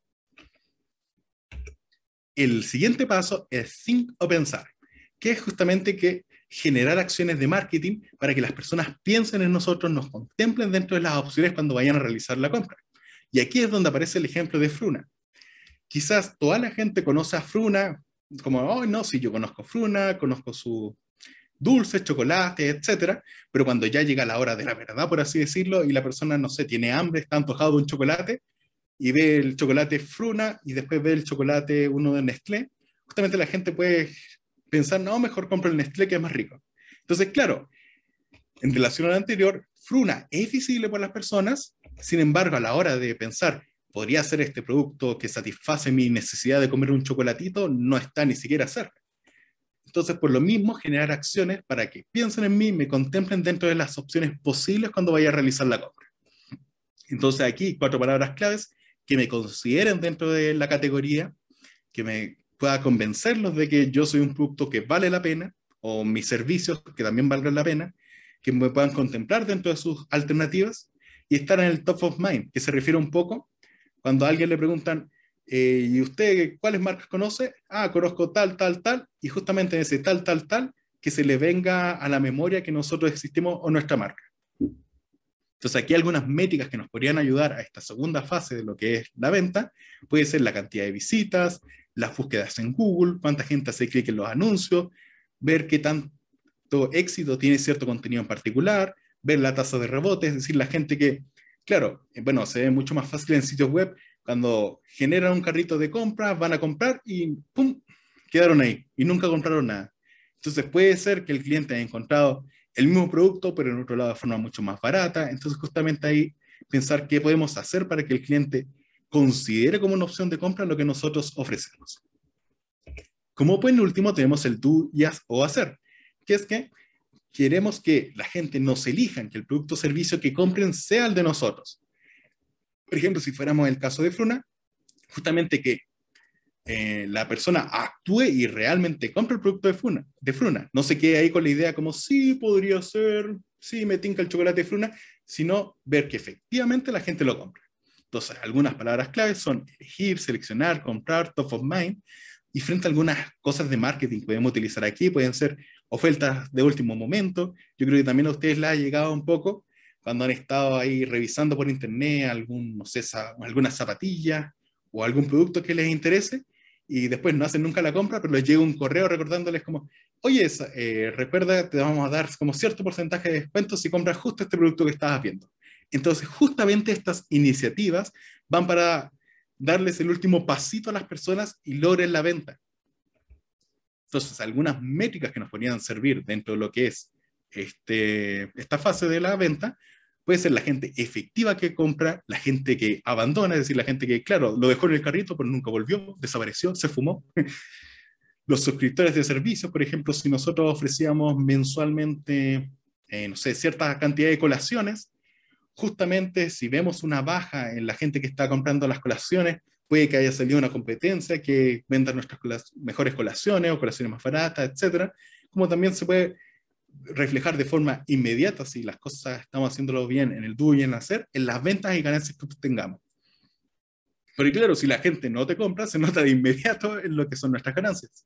El siguiente paso es think o pensar, que es justamente que generar acciones de marketing para que las personas piensen en nosotros, nos contemplen dentro de las opciones cuando vayan a realizar la compra. Y aquí es donde aparece el ejemplo de Fruna. Quizás toda la gente conoce a Fruna, como, oh, no, sí, yo conozco Fruna, conozco sus dulces, chocolates, etcétera, pero cuando ya llega la hora de la verdad, por así decirlo, y la persona, no sé, tiene hambre, está antojado de un chocolate, y ve el chocolate Fruna, y después ve el chocolate uno de Nestlé, justamente la gente puede pensar, no, mejor compro el Nestlé que es más rico. Entonces, claro, en relación a lo anterior, Fruna es visible por las personas, sin embargo, a la hora de pensar, ¿podría ser este producto que satisface mi necesidad de comer un chocolatito? No está ni siquiera cerca. Entonces, por lo mismo, generar acciones para que piensen en mí, me contemplen dentro de las opciones posibles cuando vaya a realizar la compra. Entonces, aquí, cuatro palabras claves, que me consideren dentro de la categoría, que me pueda convencerlos de que yo soy un producto que vale la pena, o mis servicios que también valgan la pena, que me puedan contemplar dentro de sus alternativas, y estar en el top of mind, que se refiere un poco cuando a alguien le preguntan, eh, ¿y usted cuáles marcas conoce? Ah, conozco tal, tal, tal, y justamente en ese tal, tal, tal, que se le venga a la memoria que nosotros existimos o nuestra marca. Entonces aquí algunas métricas que nos podrían ayudar a esta segunda fase de lo que es la venta, puede ser la cantidad de visitas, las búsquedas en Google, cuánta gente hace clic en los anuncios, ver qué tanto éxito tiene cierto contenido en particular, ver la tasa de rebote, es decir, la gente que, claro, bueno, se ve mucho más fácil en sitios web, cuando generan un carrito de compra, van a comprar y ¡pum!, quedaron ahí y nunca compraron nada. Entonces puede ser que el cliente haya encontrado el mismo producto, pero en otro lado de forma mucho más barata. Entonces justamente ahí pensar qué podemos hacer para que el cliente considere como una opción de compra lo que nosotros ofrecemos. Como pues en último tenemos el do y o hacer, que es que queremos que la gente nos elija, que el producto o servicio que compren sea el de nosotros. Por ejemplo, si fuéramos el caso de Fruna, justamente que eh, la persona actúe y realmente compre el producto de Fruna, de Fruna. No se quede ahí con la idea como, sí, podría ser, sí, me tinca el chocolate de Fruna, sino ver que efectivamente la gente lo compra. Entonces, algunas palabras claves son elegir, seleccionar, comprar, top of mind, y frente a algunas cosas de marketing que podemos utilizar aquí, pueden ser ofertas de último momento. Yo creo que también a ustedes les ha llegado un poco cuando han estado ahí revisando por internet algún, no sé, alguna zapatilla o algún producto que les interese, y después no hacen nunca la compra, pero les llega un correo recordándoles como, oye, eh, recuerda, te vamos a dar como cierto porcentaje de descuento si compras justo este producto que estabas viendo. Entonces, justamente estas iniciativas van para darles el último pasito a las personas y logren la venta. Entonces, algunas métricas que nos podrían servir dentro de lo que es este, esta fase de la venta, puede ser la gente efectiva que compra, la gente que abandona, es decir, la gente que, claro, lo dejó en el carrito, pero nunca volvió, desapareció, se fumó. Los suscriptores de servicios, por ejemplo, si nosotros ofrecíamos mensualmente, eh, no sé, cierta cantidad de colaciones, justamente si vemos una baja en la gente que está comprando las colaciones, puede que haya salido una competencia que venda nuestras cola- mejores colaciones o colaciones más baratas, etcétera. Como también se puede reflejar de forma inmediata, si las cosas estamos haciéndolo bien en el do y en el hacer, en las ventas y ganancias que tengamos. Pero claro, si la gente no te compra, se nota de inmediato en lo que son nuestras ganancias.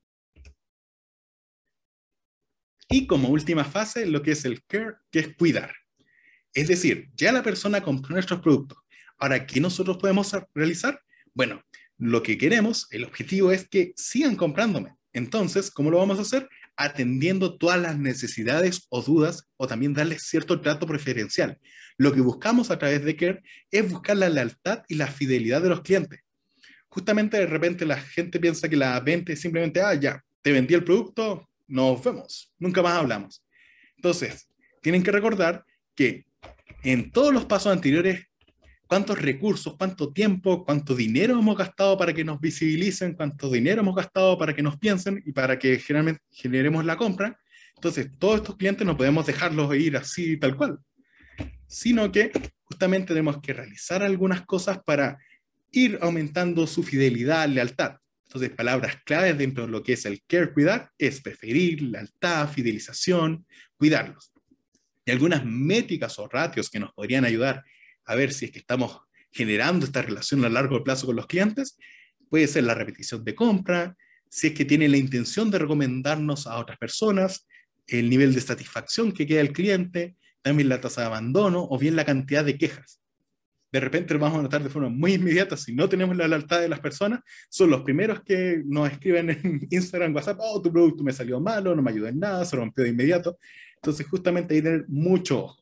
Y como última fase, lo que es el care, que es cuidar. Es decir, ya la persona compró nuestros productos. Ahora, ¿qué nosotros podemos realizar? Bueno, lo que queremos, el objetivo es que sigan comprándome. Entonces, ¿cómo lo vamos a hacer? Atendiendo todas las necesidades o dudas, o también darles cierto trato preferencial. Lo que buscamos a través de Care es buscar la lealtad y la fidelidad de los clientes. Justamente de repente la gente piensa que la venta es simplemente, ah, ya, te vendí el producto, nos vemos, nunca más hablamos. Entonces, tienen que recordar que en todos los pasos anteriores, cuántos recursos, cuánto tiempo, cuánto dinero hemos gastado para que nos visibilicen, cuánto dinero hemos gastado para que nos piensen y para que generalmente generemos la compra. Entonces, todos estos clientes no podemos dejarlos ir así tal cual, sino que justamente tenemos que realizar algunas cosas para ir aumentando su fidelidad, lealtad. Entonces, palabras claves dentro de lo que es el care, cuidar, es preferir, lealtad, fidelización, cuidarlos. Y algunas métricas o ratios que nos podrían ayudar a ver si es que estamos generando esta relación a largo plazo con los clientes, puede ser la repetición de compra, si es que tiene la intención de recomendarnos a otras personas, el nivel de satisfacción que queda el cliente, también la tasa de abandono o bien la cantidad de quejas. De repente lo vamos a notar de forma muy inmediata, si no tenemos la lealtad de las personas, son los primeros que nos escriben en Instagram, WhatsApp, oh, tu producto me salió malo, no me ayudó en nada, se rompió de inmediato. Entonces justamente hay que tener mucho ojo.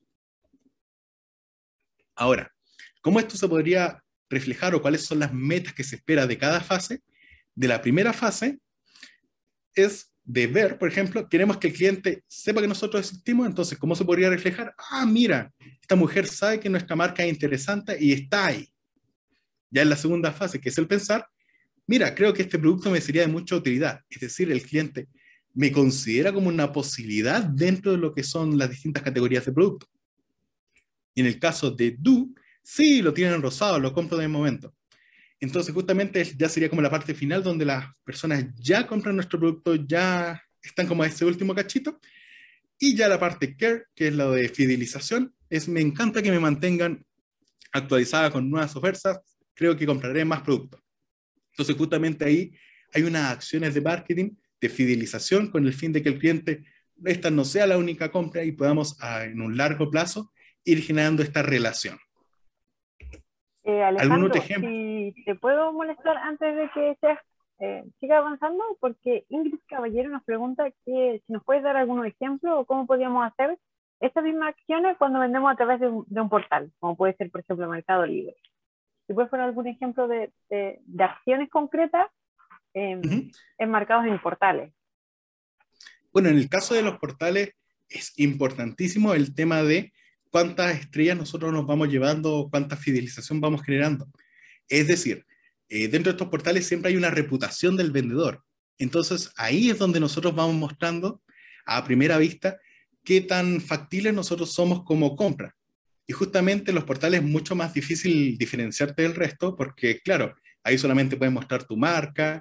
Ahora, ¿cómo esto se podría reflejar o cuáles son las metas que se espera de cada fase? De la primera fase es de ver, por ejemplo, queremos que el cliente sepa que nosotros existimos, entonces, ¿cómo se podría reflejar? Ah, mira, esta mujer sabe que nuestra marca es interesante y está ahí. Ya en la segunda fase, que es el pensar, mira, creo que este producto me sería de mucha utilidad. Es decir, el cliente me considera como una posibilidad dentro de lo que son las distintas categorías de producto. Y en el caso de Do, sí, lo tienen rosado, lo compro de momento. Entonces, justamente ya sería como la parte final donde las personas ya compran nuestro producto, ya están como a ese último cachito. Y ya la parte Care, que es la de fidelización, es me encanta que me mantengan actualizada con nuevas ofertas, creo que compraré más productos. Entonces, justamente ahí hay unas acciones de marketing, de fidelización, con el fin de que el cliente, esta no sea la única compra y podamos a, en un largo plazo ir generando esta relación. Eh, ¿Algún otro Alejandro, ejemplo? si te puedo molestar antes de que seas, eh, siga avanzando, porque Ingrid Caballero nos pregunta que si nos puedes dar algunos ejemplos o cómo podríamos hacer estas mismas acciones cuando vendemos a través de un, de un portal, como puede ser, por ejemplo, Mercado Libre. Si puedes poner algún ejemplo de, de, de acciones concretas eh, Uh-huh. enmarcados en portales. Bueno, en el caso de los portales es importantísimo el tema de cuántas estrellas nosotros nos vamos llevando, cuánta fidelización vamos generando. Es decir, eh, dentro de estos portales siempre hay una reputación del vendedor. Entonces ahí es donde nosotros vamos mostrando a primera vista qué tan factibles nosotros somos como compra. Y justamente en los portales es mucho más difícil diferenciarte del resto porque, claro, ahí solamente puedes mostrar tu marca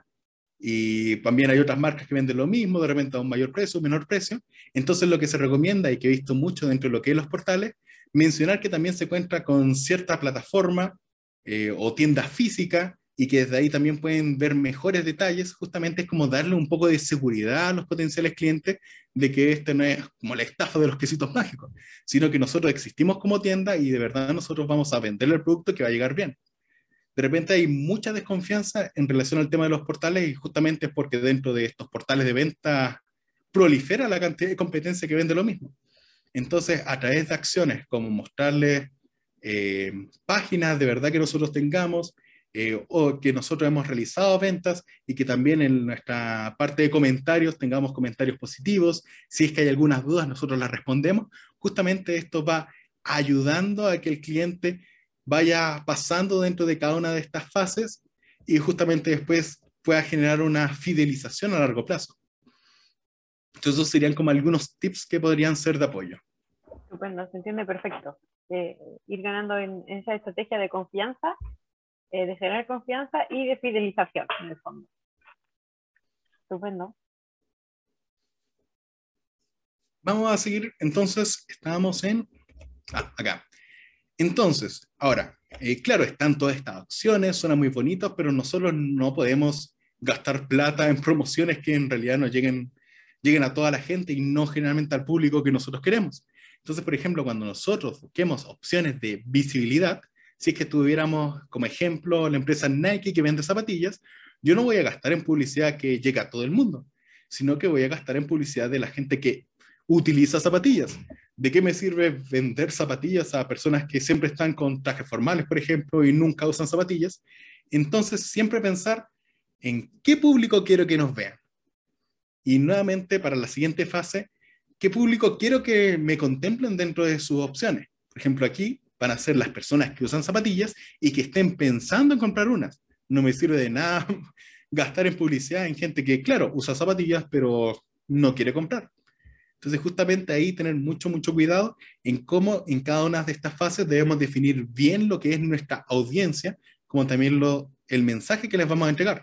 y también hay otras marcas que venden lo mismo, de repente a un mayor precio, menor precio. Entonces lo que se recomienda y que he visto mucho dentro de lo que es los portales, mencionar que también se cuenta con cierta plataforma eh, o tienda física y que desde ahí también pueden ver mejores detalles. Justamente es como darle un poco de seguridad a los potenciales clientes de que este no es como la estafa de los quesitos mágicos, sino que nosotros existimos como tienda y de verdad nosotros vamos a vender el producto que va a llegar bien. De repente hay mucha desconfianza en relación al tema de los portales y justamente es porque dentro de estos portales de venta prolifera la cantidad de competencia que vende lo mismo. Entonces, a través de acciones como mostrarles eh, páginas de verdad que nosotros tengamos eh, o que nosotros hemos realizado ventas y que también en nuestra parte de comentarios tengamos comentarios positivos, si es que hay algunas dudas nosotros las respondemos, justamente esto va ayudando a que el cliente vaya pasando dentro de cada una de estas fases y justamente después pueda generar una fidelización a largo plazo. Entonces, esos serían como algunos tips que podrían ser de apoyo. Estupendo, se entiende perfecto. Eh, ir ganando en, en esa estrategia de confianza, eh, de generar confianza y de fidelización, en el fondo. Estupendo. Vamos a seguir, entonces, estábamos en... Ah, acá. Entonces, ahora, eh, claro, están todas estas opciones, suenan muy bonitos, pero nosotros no podemos gastar plata en promociones que en realidad no lleguen, lleguen a toda la gente y no generalmente al público que nosotros queremos. Entonces, por ejemplo, cuando nosotros busquemos opciones de visibilidad, si es que tuviéramos como ejemplo la empresa Nike que vende zapatillas, yo no voy a gastar en publicidad que llega a todo el mundo, sino que voy a gastar en publicidad de la gente que utiliza zapatillas. ¿De qué me sirve vender zapatillas a personas que siempre están con trajes formales, por ejemplo, y nunca usan zapatillas? Entonces, siempre pensar en qué público quiero que nos vean. Y nuevamente, para la siguiente fase, ¿qué público quiero que me contemplen dentro de sus opciones? Por ejemplo, aquí van a ser las personas que usan zapatillas y que estén pensando en comprar unas. No me sirve de nada gastar en publicidad en gente que, claro, usa zapatillas, pero no quiere comprar. Entonces, justamente ahí tener mucho, mucho cuidado en cómo en cada una de estas fases debemos definir bien lo que es nuestra audiencia, como también lo, el mensaje que les vamos a entregar.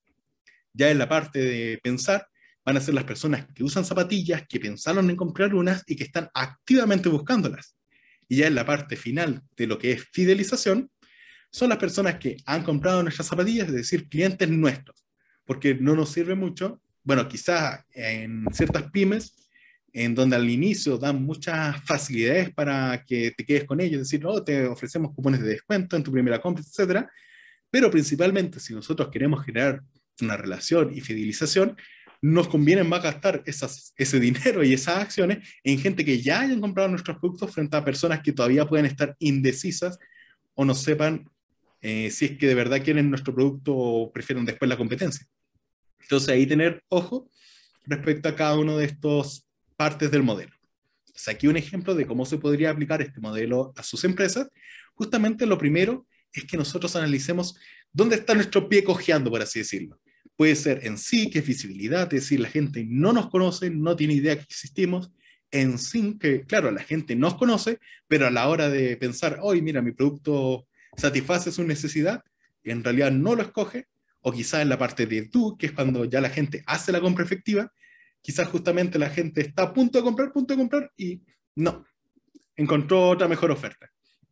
Ya en la parte de pensar, van a ser las personas que usan zapatillas, que pensaron en comprar unas y que están activamente buscándolas. Y ya en la parte final de lo que es fidelización, son las personas que han comprado nuestras zapatillas, es decir, clientes nuestros, porque no nos sirve mucho, bueno, quizás en ciertas pymes, en donde al inicio dan muchas facilidades para que te quedes con ellos, es decir, oh, te ofrecemos cupones de descuento en tu primera compra, etcétera. Pero principalmente, si nosotros queremos generar una relación y fidelización, nos conviene más gastar esas, ese dinero y esas acciones en gente que ya hayan comprado nuestros productos frente a personas que todavía pueden estar indecisas o no sepan eh, si es que de verdad quieren nuestro producto o prefieren después la competencia. Entonces ahí tener ojo respecto a cada uno de estos partes del modelo. Entonces, aquí un ejemplo de cómo se podría aplicar este modelo a sus empresas. Justamente lo primero es que nosotros analicemos dónde está nuestro pie cojeando, por así decirlo. Puede ser en sí, que es visibilidad, es decir, la gente no nos conoce, no tiene idea que existimos. En sí, que claro, la gente nos conoce, pero a la hora de pensar, hoy mira, mi producto satisface su necesidad, en realidad no lo escoge. O quizás en la parte de tú, que es cuando ya la gente hace la compra efectiva, quizás justamente la gente está a punto de comprar, punto de comprar, y no, encontró otra mejor oferta.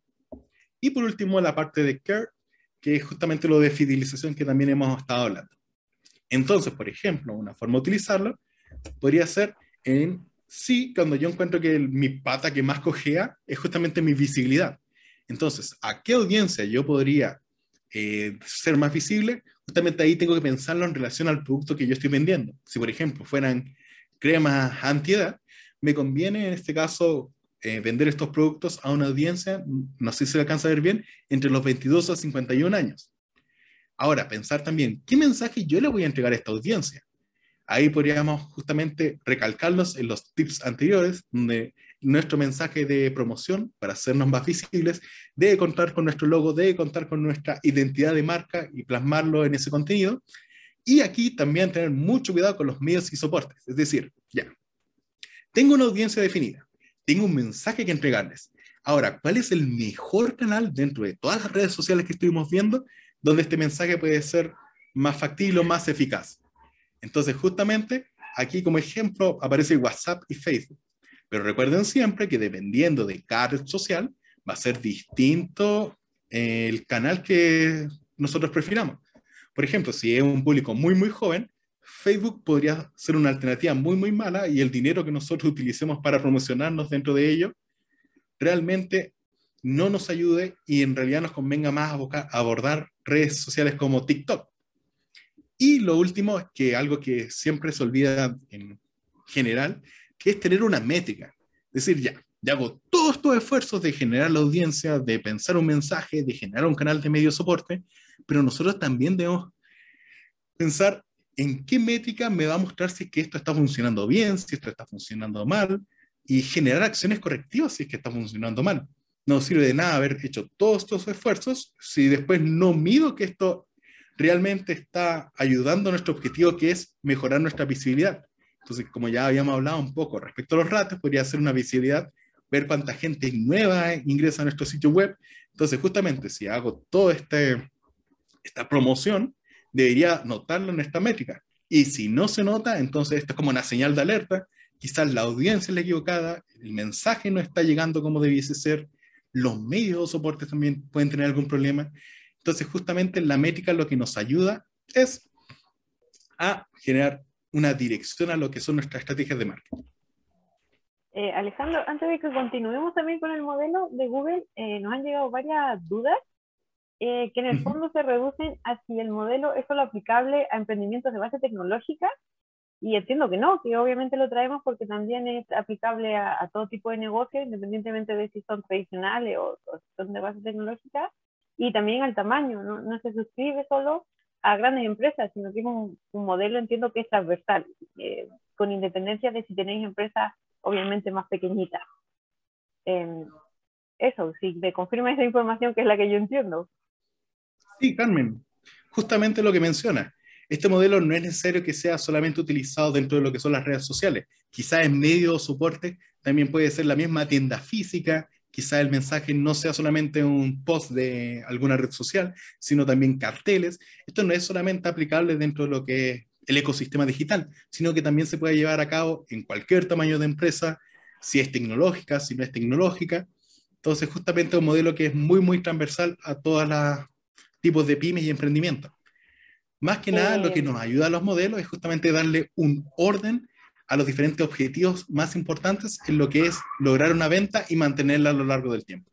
Y por último, la parte de care, que es justamente lo de fidelización que también hemos estado hablando. Entonces, por ejemplo, una forma de utilizarlo podría ser en sí, cuando yo encuentro que el, mi pata que más cojea es justamente mi visibilidad. Entonces, ¿a qué audiencia yo podría eh, ser más visible? Justamente ahí tengo que pensarlo en relación al producto que yo estoy vendiendo. Si, por ejemplo, fueran cremas antiedad, me conviene en este caso eh, vender estos productos a una audiencia, no sé si se alcanza a ver bien, entre los veintidós a cincuenta y un años. Ahora, pensar también, ¿qué mensaje yo le voy a entregar a esta audiencia? Ahí podríamos justamente recalcarlos en los tips anteriores, donde nuestro mensaje de promoción, para hacernos más visibles, debe contar con nuestro logo, debe contar con nuestra identidad de marca y plasmarlo en ese contenido. Y aquí también tener mucho cuidado con los medios y soportes. Es decir, ya, tengo una audiencia definida, tengo un mensaje que entregarles. Ahora, ¿cuál es el mejor canal dentro de todas las redes sociales que estuvimos viendo donde este mensaje puede ser más factible o más eficaz? Entonces, justamente, aquí como ejemplo aparece WhatsApp y Facebook. Pero recuerden siempre que dependiendo de cada red social, va a ser distinto el canal que nosotros prefiramos. Por ejemplo, si es un público muy, muy joven, Facebook podría ser una alternativa muy, muy mala y el dinero que nosotros utilicemos para promocionarnos dentro de ello realmente no nos ayude y en realidad nos convenga más abordar redes sociales como TikTok. Y lo último es que algo que siempre se olvida en general, que es tener una métrica. Es decir, ya, ya hago todos estos esfuerzos de generar la audiencia, de pensar un mensaje, de generar un canal de medio soporte, pero nosotros también debemos pensar en qué métrica me va a mostrar si es que esto está funcionando bien, si esto está funcionando mal, y generar acciones correctivas si es que está funcionando mal. No sirve de nada haber hecho todos estos esfuerzos si después no mido que esto realmente está ayudando a nuestro objetivo, que es mejorar nuestra visibilidad. Entonces, como ya habíamos hablado un poco respecto a los ratios, podría ser una visibilidad, ver cuánta gente nueva ingresa a nuestro sitio web. Entonces, justamente, si hago toda este, esta promoción, debería notarlo en esta métrica. Y si no se nota, entonces esto es como una señal de alerta. Quizás la audiencia es la equivocada, el mensaje no está llegando como debiese ser, los medios o soportes también pueden tener algún problema. Entonces, justamente la métrica lo que nos ayuda es a generar una dirección a lo que son nuestras estrategias de marketing. Eh, Alejandro, antes de que continuemos también con el modelo de Google, eh, nos han llegado varias dudas eh, que en el fondo se reducen a si el modelo es solo aplicable a emprendimientos de base tecnológica, y entiendo que no, que obviamente lo traemos porque también es aplicable a, a todo tipo de negocio, independientemente de si son tradicionales o, o si son de base tecnológica, y también al tamaño, no, no se suscribe solo a grandes empresas, sino que es un, un modelo, entiendo que es transversal, eh, con independencia de si tenéis empresas obviamente más pequeñitas. Eh, eso, si me confirma esa información que es la que yo entiendo. Sí, Carmen, justamente lo que menciona. Este modelo no es necesario que sea solamente utilizado dentro de lo que son las redes sociales. Quizás en medio o soporte también puede ser la misma tienda física, quizás el mensaje no sea solamente un post de alguna red social, sino también carteles. Esto no es solamente aplicable dentro de lo que es el ecosistema digital, sino que también se puede llevar a cabo en cualquier tamaño de empresa, si es tecnológica, si no es tecnológica. Entonces, justamente un modelo que es muy, muy transversal a todas las tipos de pymes y emprendimientos. Más que nada, lo que nos ayuda a los modelos es justamente darle un orden a los diferentes objetivos más importantes en lo que es lograr una venta y mantenerla a lo largo del tiempo.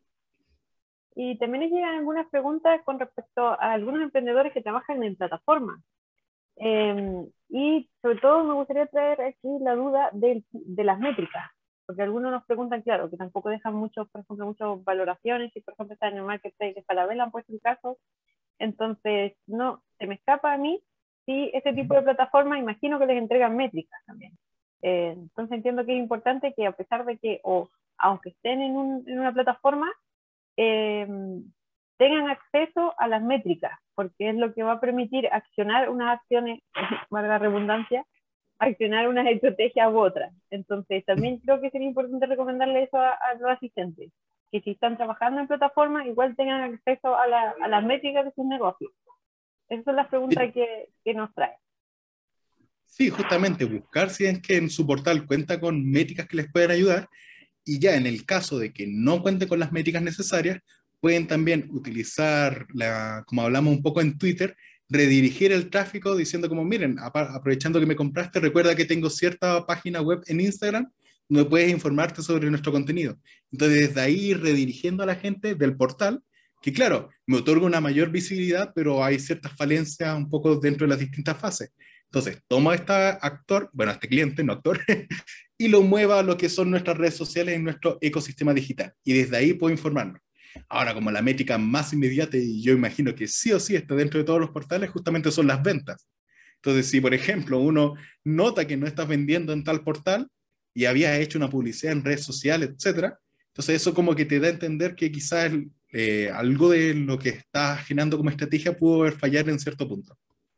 Y también nos llegan algunas preguntas con respecto a algunos emprendedores que trabajan en plataformas. Eh, y sobre todo me gustaría traer aquí la duda de, de las métricas, porque algunos nos preguntan, claro, que tampoco dejan mucho, por ejemplo, muchas valoraciones, y por ejemplo están en el marketplace de Falabella, han puesto el caso. Entonces, no, se me escapa a mí sí, ese tipo de plataformas, imagino que les entregan métricas también. Eh, entonces entiendo que es importante que a pesar de que, o aunque estén en, un, en una plataforma, eh, tengan acceso a las métricas, porque es lo que va a permitir accionar unas acciones, valga la redundancia, accionar unas estrategias u otras. Entonces también creo que sería importante recomendarle eso a, a los asistentes, que si están trabajando en plataformas, igual tengan acceso a, la, a las métricas de sus negocios. Esas son las preguntas Sí. que, que nos traen. Sí, justamente buscar si es que en su portal cuenta con métricas que les pueden ayudar, y ya en el caso de que no cuente con las métricas necesarias, pueden también utilizar, la, como hablamos un poco en Twitter, redirigir el tráfico diciendo como, miren, aprovechando que me compraste, recuerda que tengo cierta página web en Instagram donde puedes informarte sobre nuestro contenido. Entonces, desde ahí ir redirigiendo a la gente del portal, que claro, me otorga una mayor visibilidad, pero hay ciertas falencias un poco dentro de las distintas fases. Entonces, toma a este actor, bueno, a este cliente, no actor, y lo mueva a lo que son nuestras redes sociales en nuestro ecosistema digital. Y desde ahí puedo informarnos. Ahora, como la métrica más inmediata, y yo imagino que sí o sí está dentro de todos los portales, justamente son las ventas. Entonces, si por ejemplo uno nota que no estás vendiendo en tal portal y habías hecho una publicidad en redes sociales, etcétera, entonces eso como que te da a entender que quizás eh, algo de lo que estás generando como estrategia pudo haber fallado en cierto punto.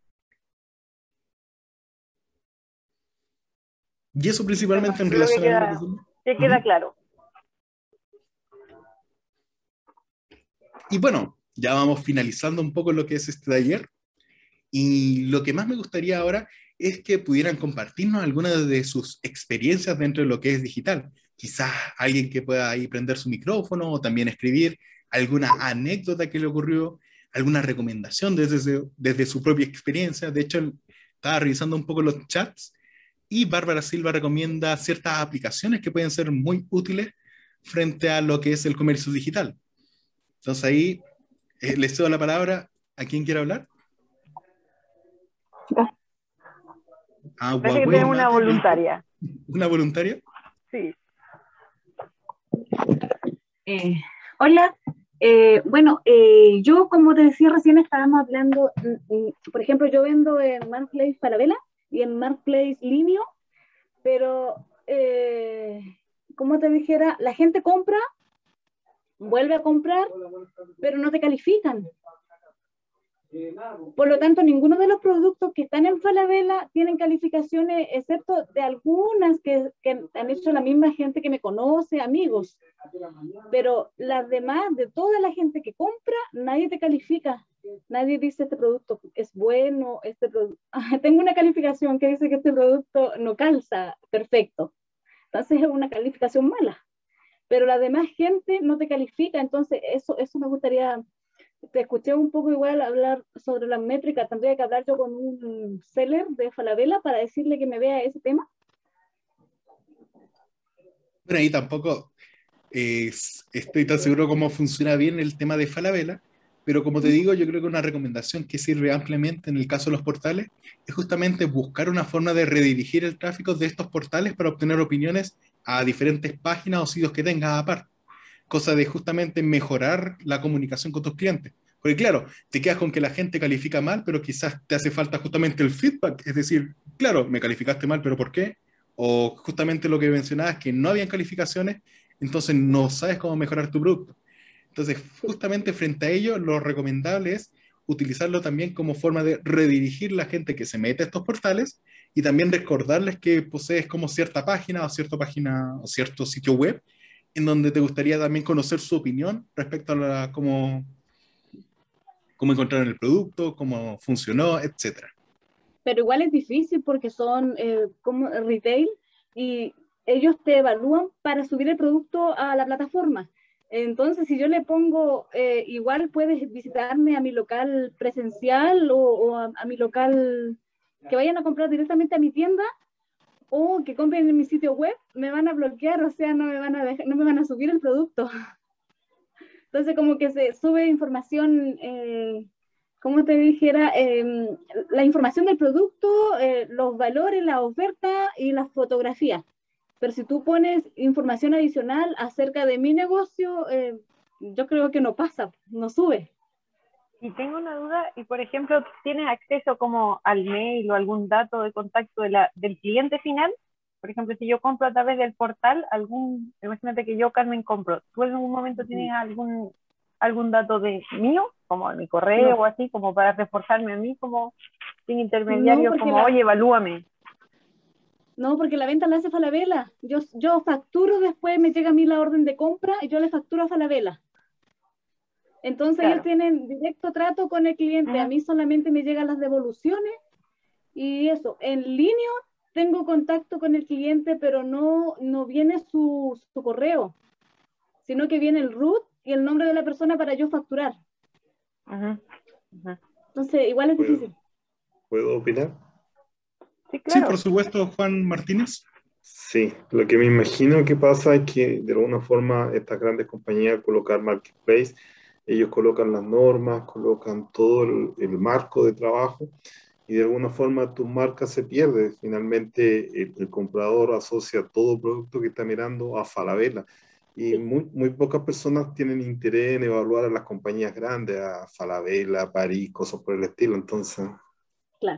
Y eso principalmente en Creo relación que a queda, lo que... que queda Uh-huh. claro. Y bueno, ya vamos finalizando un poco lo que es este taller. Y lo que más me gustaría ahora es que pudieran compartirnos algunas de sus experiencias dentro de lo que es digital. Quizás alguien que pueda ahí prender su micrófono o también escribir alguna anécdota que le ocurrió, alguna recomendación desde, desde su propia experiencia. De hecho, estaba revisando un poco los chats y Bárbara Silva recomienda ciertas aplicaciones que pueden ser muy útiles frente a lo que es el comercio digital. Entonces ahí eh, les cedo la palabra a quien quiera hablar. A Parece que Huawei tenemos una Mate, voluntaria. ¿una voluntaria? Sí. Eh, hola, eh, bueno, eh, yo como te decía recién estábamos hablando, mm, mm, por ejemplo, yo vendo en Marketplace Falabella y en Marketplace Linio, pero eh, como te dijera, la gente compra, vuelve a comprar, pero no te califican. Por lo tanto, ninguno de los productos que están en Falabella tienen calificaciones, excepto de algunas que, que han hecho la misma gente que me conoce, amigos. Pero las demás, de toda la gente que compra, nadie te califica. Nadie dice este producto es bueno, este producto... Tengo una calificación que dice que este producto no calza perfecto. Entonces es una calificación mala. Pero la demás gente no te califica, entonces eso, eso me gustaría... Te escuché un poco igual hablar sobre las métricas, tendría que hablar yo con un seller de Falabella para decirle que me vea ese tema. Bueno, ahí tampoco eh, estoy tan seguro cómo funciona bien el tema de Falabella, pero como te digo, yo creo que una recomendación que sirve ampliamente en el caso de los portales es justamente buscar una forma de redirigir el tráfico de estos portales para obtener opiniones a diferentes páginas o sitios que tengas aparte. Cosa de justamente mejorar la comunicación con tus clientes. Porque claro, te quedas con que la gente califica mal, pero quizás te hace falta justamente el feedback, es decir, claro, me calificaste mal, pero ¿por qué? O justamente lo que mencionabas, que no habían calificaciones, entonces no sabes cómo mejorar tu producto. Entonces, justamente frente a ello, lo recomendable es utilizarlo también como forma de redirigir la gente que se mete a estos portales y también recordarles que posees como cierta página o cierta página o cierto sitio web en donde te gustaría también conocer su opinión respecto a la, cómo, cómo encontraron el producto, cómo funcionó, etcétera. Pero igual es difícil porque son eh, como retail y ellos te evalúan para subir el producto a la plataforma. Entonces, si yo le pongo, eh, igual puedes visitarme a mi local presencial o, o a, a mi local, que vayan a comprar directamente a mi tienda o que compren en mi sitio web, me van a bloquear, o sea, no me van a, dejar, no me van a subir el producto. Entonces, como que se sube información, eh, como te dijera, eh, la información del producto, eh, los valores, la oferta y las fotografías. Pero si tú pones información adicional acerca de mi negocio, eh, yo creo que no pasa, no sube. Y tengo una duda, y por ejemplo, ¿tienes acceso como al mail o algún dato de contacto de la, del cliente final? Por ejemplo, si yo compro a través del portal, algún, imagínate que yo, Carmen, compro, ¿tú en algún momento tienes algún, algún dato de mío, como mi correo No. o así, como para reforzarme a mí, como sin No, intermediarios, porque como, la, oye, evalúame? no, porque la venta la hace Falabella. Yo, yo facturo, después me llega a mí la orden de compra y yo le facturo a Falabella. Entonces ellos Claro. tienen directo trato con el cliente. A Ujú. mí solamente me llegan las devoluciones y eso. En línea tengo contacto con el cliente, pero no, no viene su, su correo, sino que viene el root y el nombre de la persona para yo facturar. Ujú. Ujú. Entonces, igual es ¿Puedo, difícil. ¿puedo opinar? Sí, Sí, por claro. supuesto, Juan Martínez. Sí, lo que me imagino que pasa es que de alguna forma estas grandes compañías colocan marketplace, ellos colocan las normas, colocan todo el, el marco de trabajo y de alguna forma tu marca se pierde. Finalmente el, el comprador asocia todo producto que está mirando a Falabella y muy, muy pocas personas tienen interés en evaluar a las compañías grandes, a Falabella, París, cosas por el estilo. Entonces, Claro.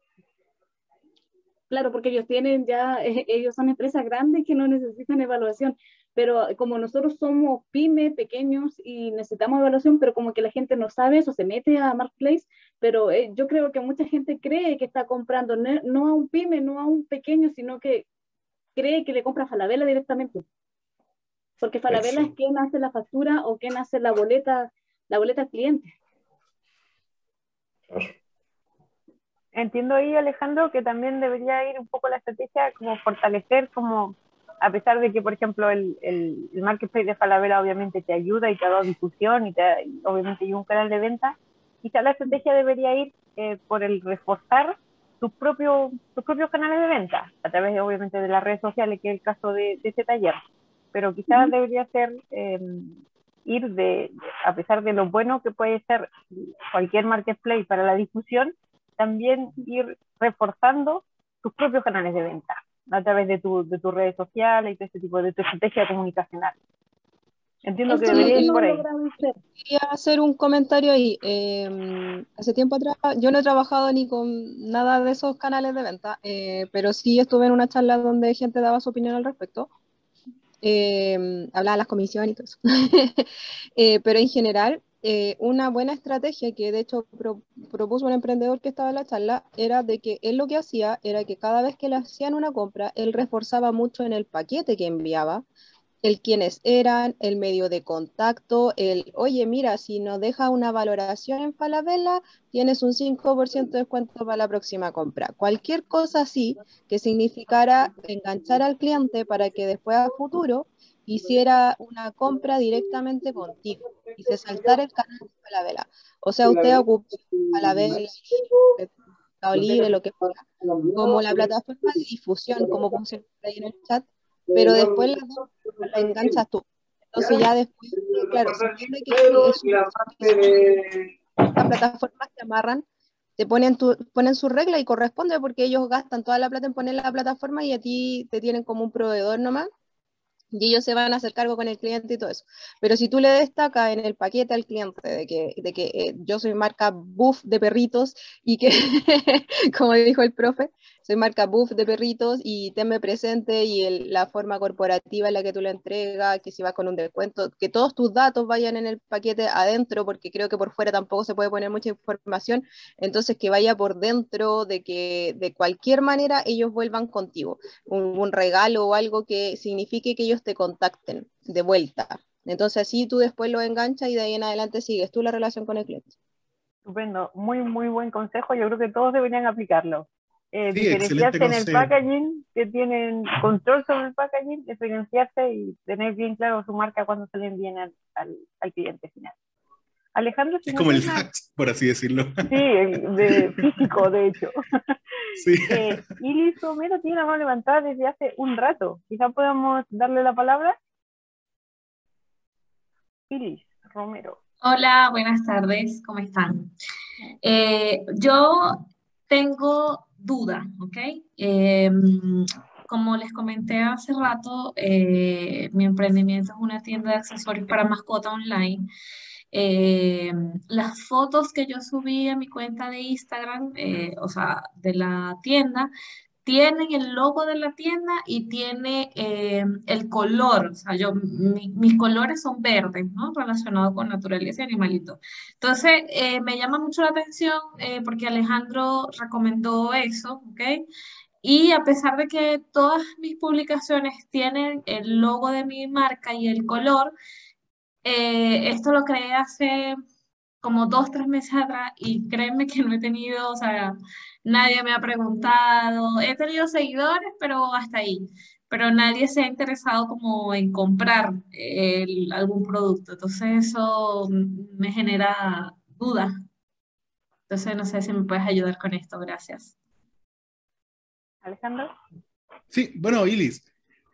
Claro, porque ellos tienen ya, eh, ellos son empresas grandes que no necesitan evaluación, pero como nosotros somos pymes pequeños y necesitamos evaluación, pero como que la gente no sabe eso, se mete a Marketplace, pero eh, yo creo que mucha gente cree que está comprando no, no a un pyme, no a un pequeño, sino que cree que le compra a Falabella directamente, porque Falabella es eso. quien hace la factura o quien hace la boleta, la boleta al cliente. Claro. Entiendo ahí, Alejandro, que también debería ir un poco la estrategia como fortalecer, como a pesar de que, por ejemplo, el, el, el marketplace de Falabella obviamente te ayuda y te da difusión y, te, y obviamente hay un canal de venta, quizá la estrategia debería ir eh, por el reforzar tus propios tus propios canales de venta, a través de, obviamente, de las redes sociales, que es el caso de, de este taller, pero quizás Uh-huh. debería ser eh, ir de, a pesar de lo bueno que puede ser cualquier marketplace para la difusión, también ir reforzando tus propios canales de venta a través de, tu, de tus redes sociales y todo este tipo de tu estrategia comunicacional. Entiendo que Eso es lo debería que ir no por he ahí. logrado hacer. Quería hacer un comentario ahí. Eh, hace tiempo atrás, yo no he trabajado ni con nada de esos canales de venta, eh, pero sí estuve en una charla donde gente daba su opinión al respecto. Eh, hablaba de las comisiones y todo eso. eh, pero en general, eh, una buena estrategia que de hecho pro, propuso un emprendedor que estaba en la charla era de que él lo que hacía era que cada vez que le hacían una compra, él reforzaba mucho en el paquete que enviaba el quiénes eran, el medio de contacto, el, oye, mira, si nos dejas una valoración en Falabella, tienes un cinco por ciento de descuento para la próxima compra. Cualquier cosa así que significara enganchar al cliente para que después a futuro hiciera una compra directamente contigo y se saltara el canal de Falabella. O sea, usted ocupa Falabella, Mercado Libre, lo que fuera, como la plataforma de difusión, como funciona ahí en el chat, pero después las dos la enganchas tú. Entonces ya después, claro, se entiende que es un las plataformas te amarran, te ponen, tu, ponen su regla y corresponde porque ellos gastan toda la plata en poner la plataforma y a ti te tienen como un proveedor nomás. Y ellos se van a hacer cargo con el cliente y todo eso. Pero si tú le destacas en el paquete al cliente de que, de que eh, yo soy marca Buff de perritos y que, como dijo el profe, soy marca Buff de perritos y tenme presente y el, la forma corporativa en la que tú le entregas, que si vas con un descuento, que todos tus datos vayan en el paquete adentro, porque creo que por fuera tampoco se puede poner mucha información, entonces que vaya por dentro, de que de cualquier manera ellos vuelvan contigo. Un, un regalo o algo que signifique que ellos te contacten de vuelta. Entonces así tú después lo enganchas y de ahí en adelante sigues tú la relación con el cliente. Estupendo, muy, muy buen consejo. Yo creo que todos deberían aplicarlo. Eh, Sí, excelente diferenciarse en el consejo. packaging, que tienen control sobre el packaging, diferenciarse y tener bien claro su marca cuando se le envíen al, al, al cliente final. Alejandro, si Es no como el tienes una... fax, por así decirlo. Sí, el de físico, de hecho. Sí. Eh, Ilis Romero tiene la mano levantada desde hace un rato. Quizá podamos darle la palabra. Ilis Romero. Hola, buenas tardes, ¿cómo están? Eh, yo tengo duda, ¿ok? Eh, como les comenté hace rato, eh, mi emprendimiento es una tienda de accesorios para mascota online Eh, las fotos que yo subí a mi cuenta de Instagram, eh, o sea, de la tienda, tienen el logo de la tienda y tiene eh, el color, o sea, yo, mi- mis colores son verdes, ¿no? Relacionados con naturaleza y animalitos. Entonces, eh, me llama mucho la atención eh, porque Alejandro recomendó eso, ¿ok? Y a pesar de que todas mis publicaciones tienen el logo de mi marca y el color, eh, esto lo creé hace como dos, tres meses atrás y créeme que no he tenido, o sea, nadie me ha preguntado, he tenido seguidores, pero hasta ahí, pero nadie se ha interesado como en comprar el- algún producto, entonces eso me genera dudas, entonces no sé si me puedes ayudar con esto, gracias. Alejandro. Sí, bueno, Ilis,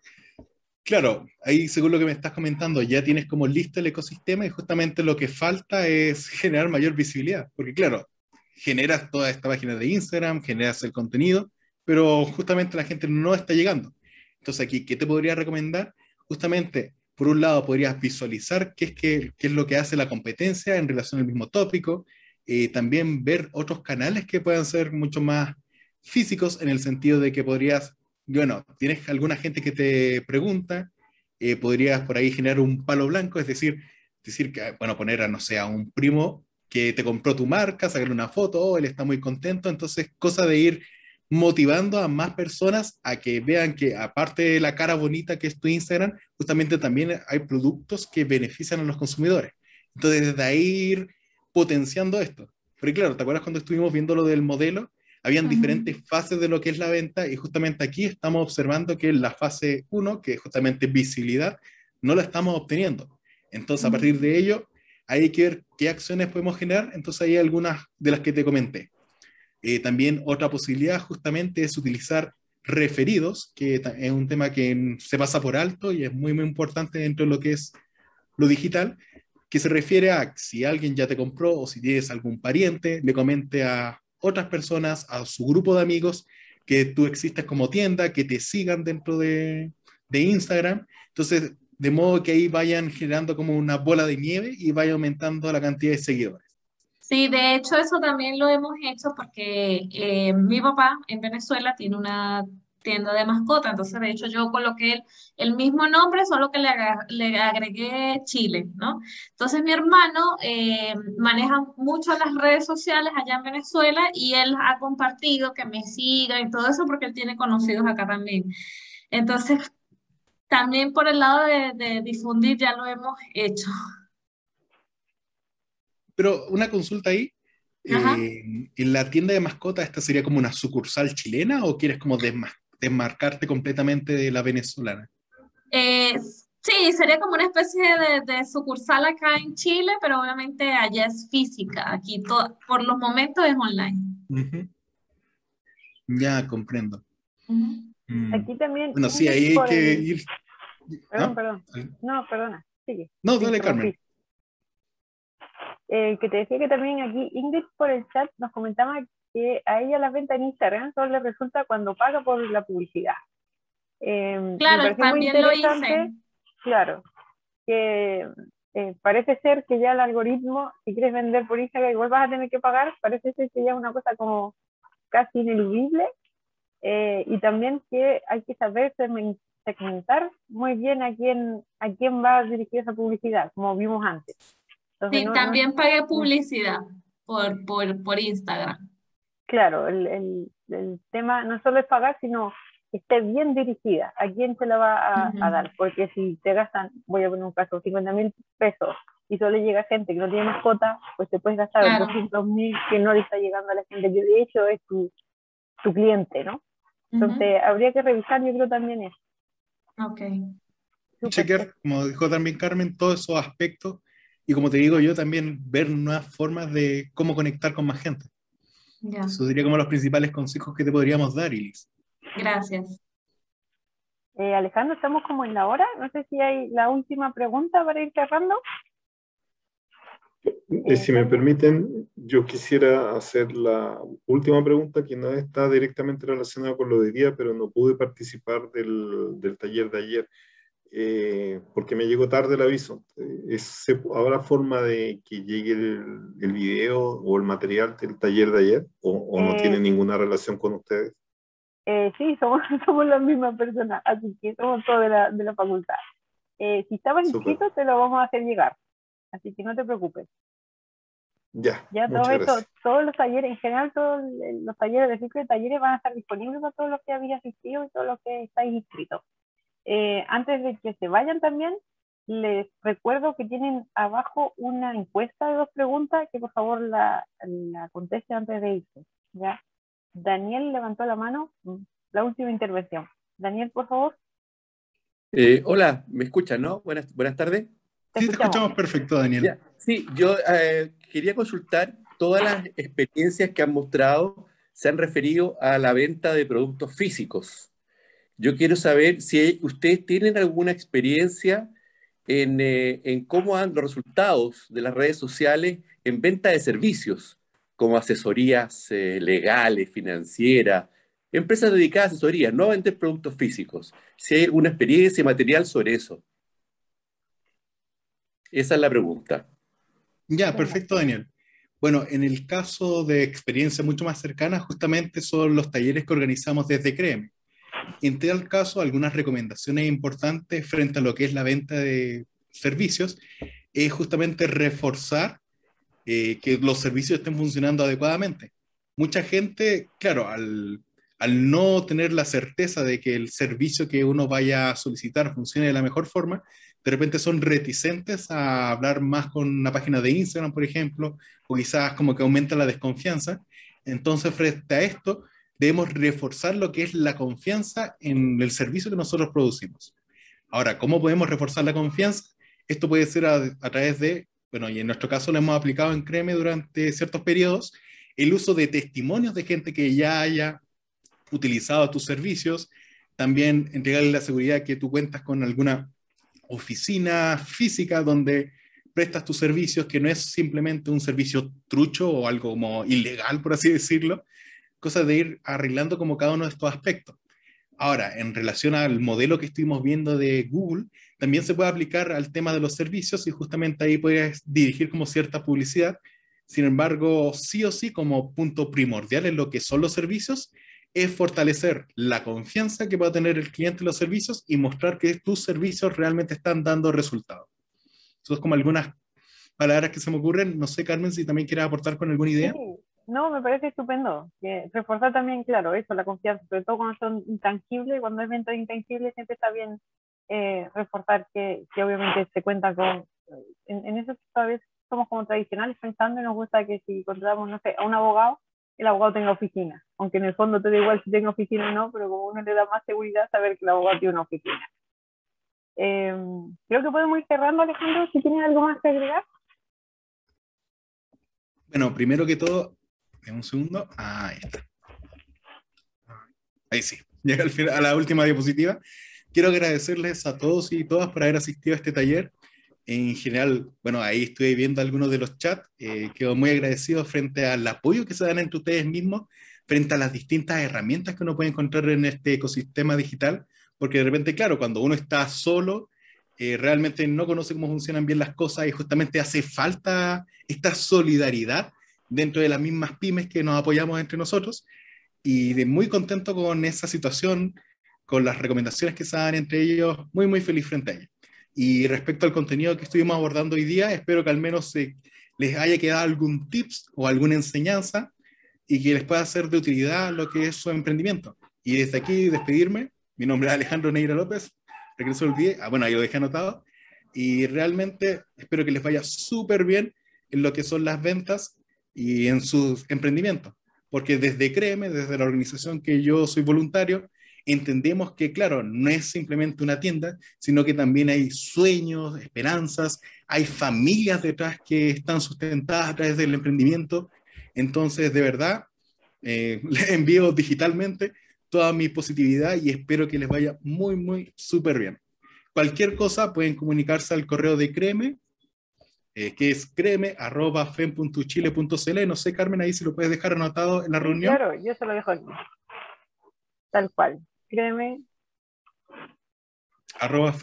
claro, ahí según lo que me estás comentando, ya tienes como listo el ecosistema y justamente lo que falta es generar mayor visibilidad, porque claro, generas toda esta página de Instagram, generas el contenido, pero justamente la gente no está llegando. Entonces aquí, ¿qué te podría recomendar? Justamente, por un lado, podrías visualizar qué es, qué, qué es lo que hace la competencia en relación al mismo tópico, eh, también ver otros canales que puedan ser mucho más físicos en el sentido de que podrías, bueno, tienes alguna gente que te pregunta, eh, podrías por ahí generar un palo blanco, es decir, decir que, bueno, poner a, no sé, a un primo que te compró tu marca, sacarle una foto, oh, él está muy contento, entonces cosa de ir motivando a más personas a que vean que aparte de la cara bonita que es tu Instagram, justamente también hay productos que benefician a los consumidores. Entonces desde ahí ir potenciando esto. Porque claro, ¿te acuerdas cuando estuvimos viendo lo del modelo? Habían Ujú. diferentes fases de lo que es la venta y justamente aquí estamos observando que la fase uno, que es justamente visibilidad, no la estamos obteniendo. Entonces a partir de ello hay que ver qué acciones podemos generar. Entonces hay algunas de las que te comenté. Eh, también otra posibilidad justamente es utilizar referidos, que es un tema que se pasa por alto y es muy, muy importante dentro de lo que es lo digital, que se refiere a si alguien ya te compró o si tienes algún pariente, le comente a otras personas, a su grupo de amigos, que tú existes como tienda, que te sigan dentro de, de Instagram. Entonces, de modo que ahí vayan generando como una bola de nieve y vaya aumentando la cantidad de seguidores. Sí, de hecho eso también lo hemos hecho porque eh, mi papá en Venezuela tiene una tienda de mascota, entonces de hecho yo coloqué el, el mismo nombre, solo que le, aga- le agregué Chile, ¿no? Entonces mi hermano eh, maneja mucho las redes sociales allá en Venezuela y él ha compartido que me siga y todo eso porque él tiene conocidos acá también. Entonces también por el lado de, de difundir ya lo hemos hecho. Pero una consulta ahí, Ajá. eh, ¿en la tienda de mascotas esta sería como una sucursal chilena o quieres como desma- desmarcarte completamente de la venezolana? Eh, sí, sería como una especie de, de sucursal acá en Chile, pero obviamente allá es física. Aquí to- por los momentos es online. Ujú. Ya comprendo. Ujú. Mm. Aquí también Bueno, sí, Ingrid ahí hay por que el... ir. Perdón, ¿Ah? perdón. No, perdona. Sigue. No, Te dale, interrumpí. Carmen. Eh, que te decía que también aquí Ingrid por el chat nos comentaba que a ella las ventas en Instagram solo le resulta cuando paga por la publicidad. Eh, me Claro, pareció muy también lo hice. interesante, claro, que eh, parece ser que ya el algoritmo, si quieres vender por Instagram, igual vas a tener que pagar, parece ser que ya es una cosa como casi ineludible, eh, y también que hay que saber segmentar muy bien a quién, a quién va dirigida esa publicidad, como vimos antes. Entonces, Sí, no, no, también pagué no, publicidad por, por, por Instagram. claro, el, el, el tema no solo es pagar, sino que esté bien dirigida, a quién se la va a, a Ujú. dar, porque si te gastan, voy a poner un caso, cincuenta mil pesos y solo llega gente que no tiene mascota, pues te puedes gastar Claro. doscientos mil que no le está llegando a la gente que de hecho es tu, tu cliente, ¿no? Ujú. Entonces habría que revisar, yo creo también eso. Ok. Súper. Chequear, como dijo también Carmen, todos esos aspectos y como te digo yo, también ver nuevas formas de cómo conectar con más gente. Ya. Eso sería como los principales consejos que te podríamos dar, Ilis. Gracias. Eh, Alejandro, estamos como en la hora, no sé si hay la última pregunta para ir cerrando. Eh, si me permiten, yo quisiera hacer la última pregunta que no está directamente relacionada con lo de hoy día, pero no pude participar del, del taller de ayer. eh, porque me llegó tarde el aviso. ¿Es, ¿Habrá forma de que llegue el, el video o el material del taller de ayer? ¿O, o no Eh, tiene ninguna relación con ustedes? Eh, sí, somos, somos las mismas personas, así que somos todos de la, de la facultad. Eh, si estabas Súper. inscrito, te lo vamos a hacer llegar, así que no te preocupes. Ya, Ya todo muchas esto, gracias. todos los talleres, en general, todos los talleres de ciclo de talleres van a estar disponibles para todos los que habéis asistido y todos los que estáis inscritos. Eh, antes de que se vayan también, les recuerdo que tienen abajo una encuesta de dos preguntas que por favor la, la contesten antes de irse, ¿ya? Daniel levantó la mano, la última intervención. Daniel, por favor. Eh, hola, ¿me escuchan, no? Buenas, buenas tardes. Te Sí, te escuchamos. escuchamos perfecto, Daniel. Ya, sí, yo eh, quería consultar todas las experiencias que han mostrado, se han referido a la venta de productos físicos. Yo quiero saber si ustedes tienen alguna experiencia en, eh, en cómo han los resultados de las redes sociales en venta de servicios, como asesorías eh, legales, financieras, empresas dedicadas a asesorías, no a vender productos físicos. Si hay alguna experiencia material sobre eso. Esa es la pregunta. Ya, perfecto, Daniel. Bueno, en el caso de experiencia mucho más cercana, justamente son los talleres que organizamos desde Créeme. En tal caso, algunas recomendaciones importantes frente a lo que es la venta de servicios es justamente reforzar eh, que los servicios estén funcionando adecuadamente. Mucha gente, claro, al, al no tener la certeza de que el servicio que uno vaya a solicitar funcione de la mejor forma, de repente son reticentes a hablar más con una página de Instagram, por ejemplo, o quizás como que aumenta la desconfianza. Entonces, frente a esto, debemos reforzar lo que es la confianza en el servicio que nosotros producimos. Ahora, ¿cómo podemos reforzar la confianza? Esto puede ser a, a través de, bueno, y en nuestro caso lo hemos aplicado en Créeme durante ciertos periodos, el uso de testimonios de gente que ya haya utilizado tus servicios, también entregarle la seguridad que tú cuentas con alguna oficina física donde prestas tus servicios, que no es simplemente un servicio trucho o algo como ilegal, por así decirlo, cosa de ir arreglando como cada uno de estos aspectos. Ahora, en relación al modelo que estuvimos viendo de Google, también se puede aplicar al tema de los servicios y justamente ahí puedes dirigir como cierta publicidad. Sin embargo, sí o sí, como punto primordial en lo que son los servicios, es fortalecer la confianza que va a tener el cliente en los servicios y mostrar que tus servicios realmente están dando resultados. Eso es como algunas palabras que se me ocurren. No sé, Carmen, si también quieres aportar con alguna idea. Sí, no, me parece estupendo. Que reforzar también, claro, eso, la confianza, sobre todo cuando son intangibles, cuando es venta intangible, siempre está bien eh, reforzar que, que obviamente se cuenta con... En, en eso todavía somos como tradicionales pensando y nos gusta que si contratamos, no sé, a un abogado, el abogado tenga oficina, aunque en el fondo te da igual si tenga oficina o no, pero como uno le da más seguridad saber que el abogado tiene una oficina. Eh, creo que podemos ir cerrando, Alejandro, si tienes algo más que agregar. Bueno, primero que todo, un segundo, ah, ahí está. Ahí sí, llega al final, a la última diapositiva. Quiero agradecerles a todos y todas por haber asistido a este taller. En general, bueno, ahí estuve viendo algunos de los chats, eh, quedo muy agradecido frente al apoyo que se dan entre ustedes mismos, frente a las distintas herramientas que uno puede encontrar en este ecosistema digital, porque de repente, claro, cuando uno está solo, eh, realmente no conoce cómo funcionan bien las cosas y justamente hace falta esta solidaridad dentro de las mismas pymes que nos apoyamos entre nosotros, y de muy contento con esa situación, con las recomendaciones que se dan entre ellos, muy, muy feliz frente a ellas. Y respecto al contenido que estuvimos abordando hoy día, espero que al menos eh, les haya quedado algún tips o alguna enseñanza y que les pueda ser de utilidad lo que es su emprendimiento. Y desde aquí despedirme, mi nombre es Alejandro Neira López, para que no se olvide, ah, bueno, ahí lo dejé anotado, y realmente espero que les vaya súper bien en lo que son las ventas y en sus emprendimientos, porque desde Créeme, desde la organización que yo soy voluntario, entendemos que, claro, no es simplemente una tienda, sino que también hay sueños, esperanzas, hay familias detrás que están sustentadas a través del emprendimiento. Entonces, de verdad, eh, les envío digitalmente toda mi positividad y espero que les vaya muy, muy súper bien. Cualquier cosa pueden comunicarse al correo de Créeme, eh, que es créeme arroba fem punto chile punto c l. No sé, Carmen, ahí si lo puedes dejar anotado en la Sí, reunión. claro, yo se lo dejo aquí. Tal cual. Créeme. arroba fem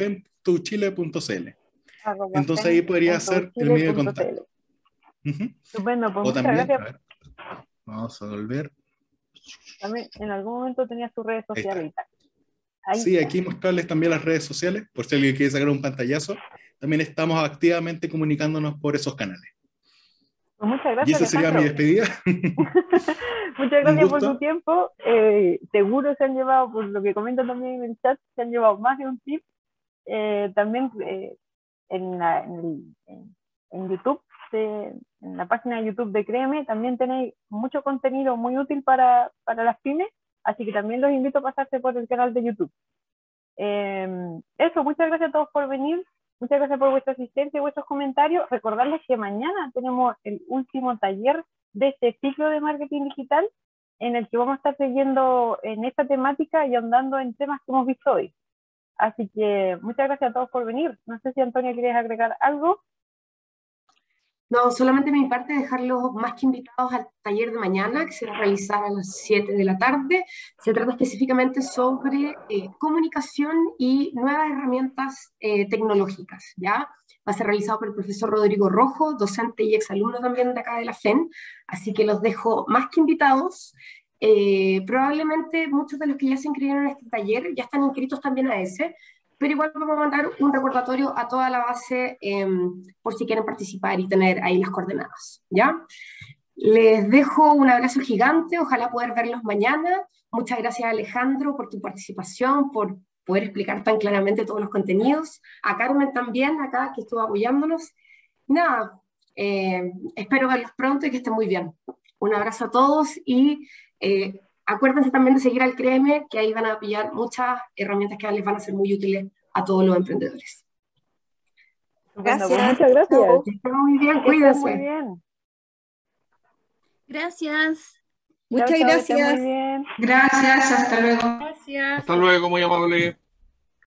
tuchile punto c l. arroba Entonces ahí podría ser el medio de contacto. Uh-huh. Estupendo, pues O muchas también, gracias. a ver, vamos a volver. También en algún momento tenía sus redes Ahí sociales está. y tal. Ahí Sí, está. aquí mostrarles también las redes sociales, por si alguien quiere sacar un pantallazo. También estamos activamente comunicándonos por esos canales. Pues muchas Y gracias, esa sería mi Alejandro. despedida. Muchas Un gracias por gusto. tu tiempo. Eh, seguro se han llevado, por lo que comentan también en el chat, se han llevado más de un tip. Eh, también eh, en, la- en, el- en- en YouTube, de- en la página de YouTube de Créeme, también tenéis mucho contenido muy útil para, para las pymes, así que también los invito a pasarse por el canal de YouTube. Eh, eso, muchas gracias a todos por venir, muchas gracias por vuestra asistencia y vuestros comentarios. Recordarles que mañana tenemos el último taller de este ciclo de marketing digital, en el que vamos a estar siguiendo en esta temática y ahondando en temas que hemos visto hoy. Así que muchas gracias a todos por venir. No sé si Antonia quieres agregar algo. No, solamente de mi parte dejarlos más que invitados al taller de mañana, que se va a realizar a las siete de la tarde. Se trata específicamente sobre eh, comunicación y nuevas herramientas eh, tecnológicas, ¿ya? Va a ser realizado por el profesor Rodrigo Rojo, docente y exalumno también de acá de la F E N, así que los dejo más que invitados. Eh, probablemente muchos de los que ya se inscribieron en este taller ya están inscritos también a ese, pero igual vamos a mandar un recordatorio a toda la base eh, por si quieren participar y tener ahí las coordenadas, ¿ya? Les dejo un abrazo gigante, ojalá poder verlos mañana. Muchas gracias, Alejandro, por tu participación, por poder explicar tan claramente todos los contenidos. A Carmen también, acá, que estuvo apoyándonos. Nada, eh, espero verlos pronto y que estén muy bien. Un abrazo a todos y eh, acuérdense también de seguir al Créeme, que ahí van a pillar muchas herramientas que les van a ser muy útiles a todos los emprendedores. Bueno, pues Gracias. muchas gracias. Chao. Que estén muy bien, Que estén muy cuídense. bien. Gracias. Muchas Chao, chao, que estén gracias. muy bien. Gracias, hasta luego. Gracias. Hasta luego, muy amable.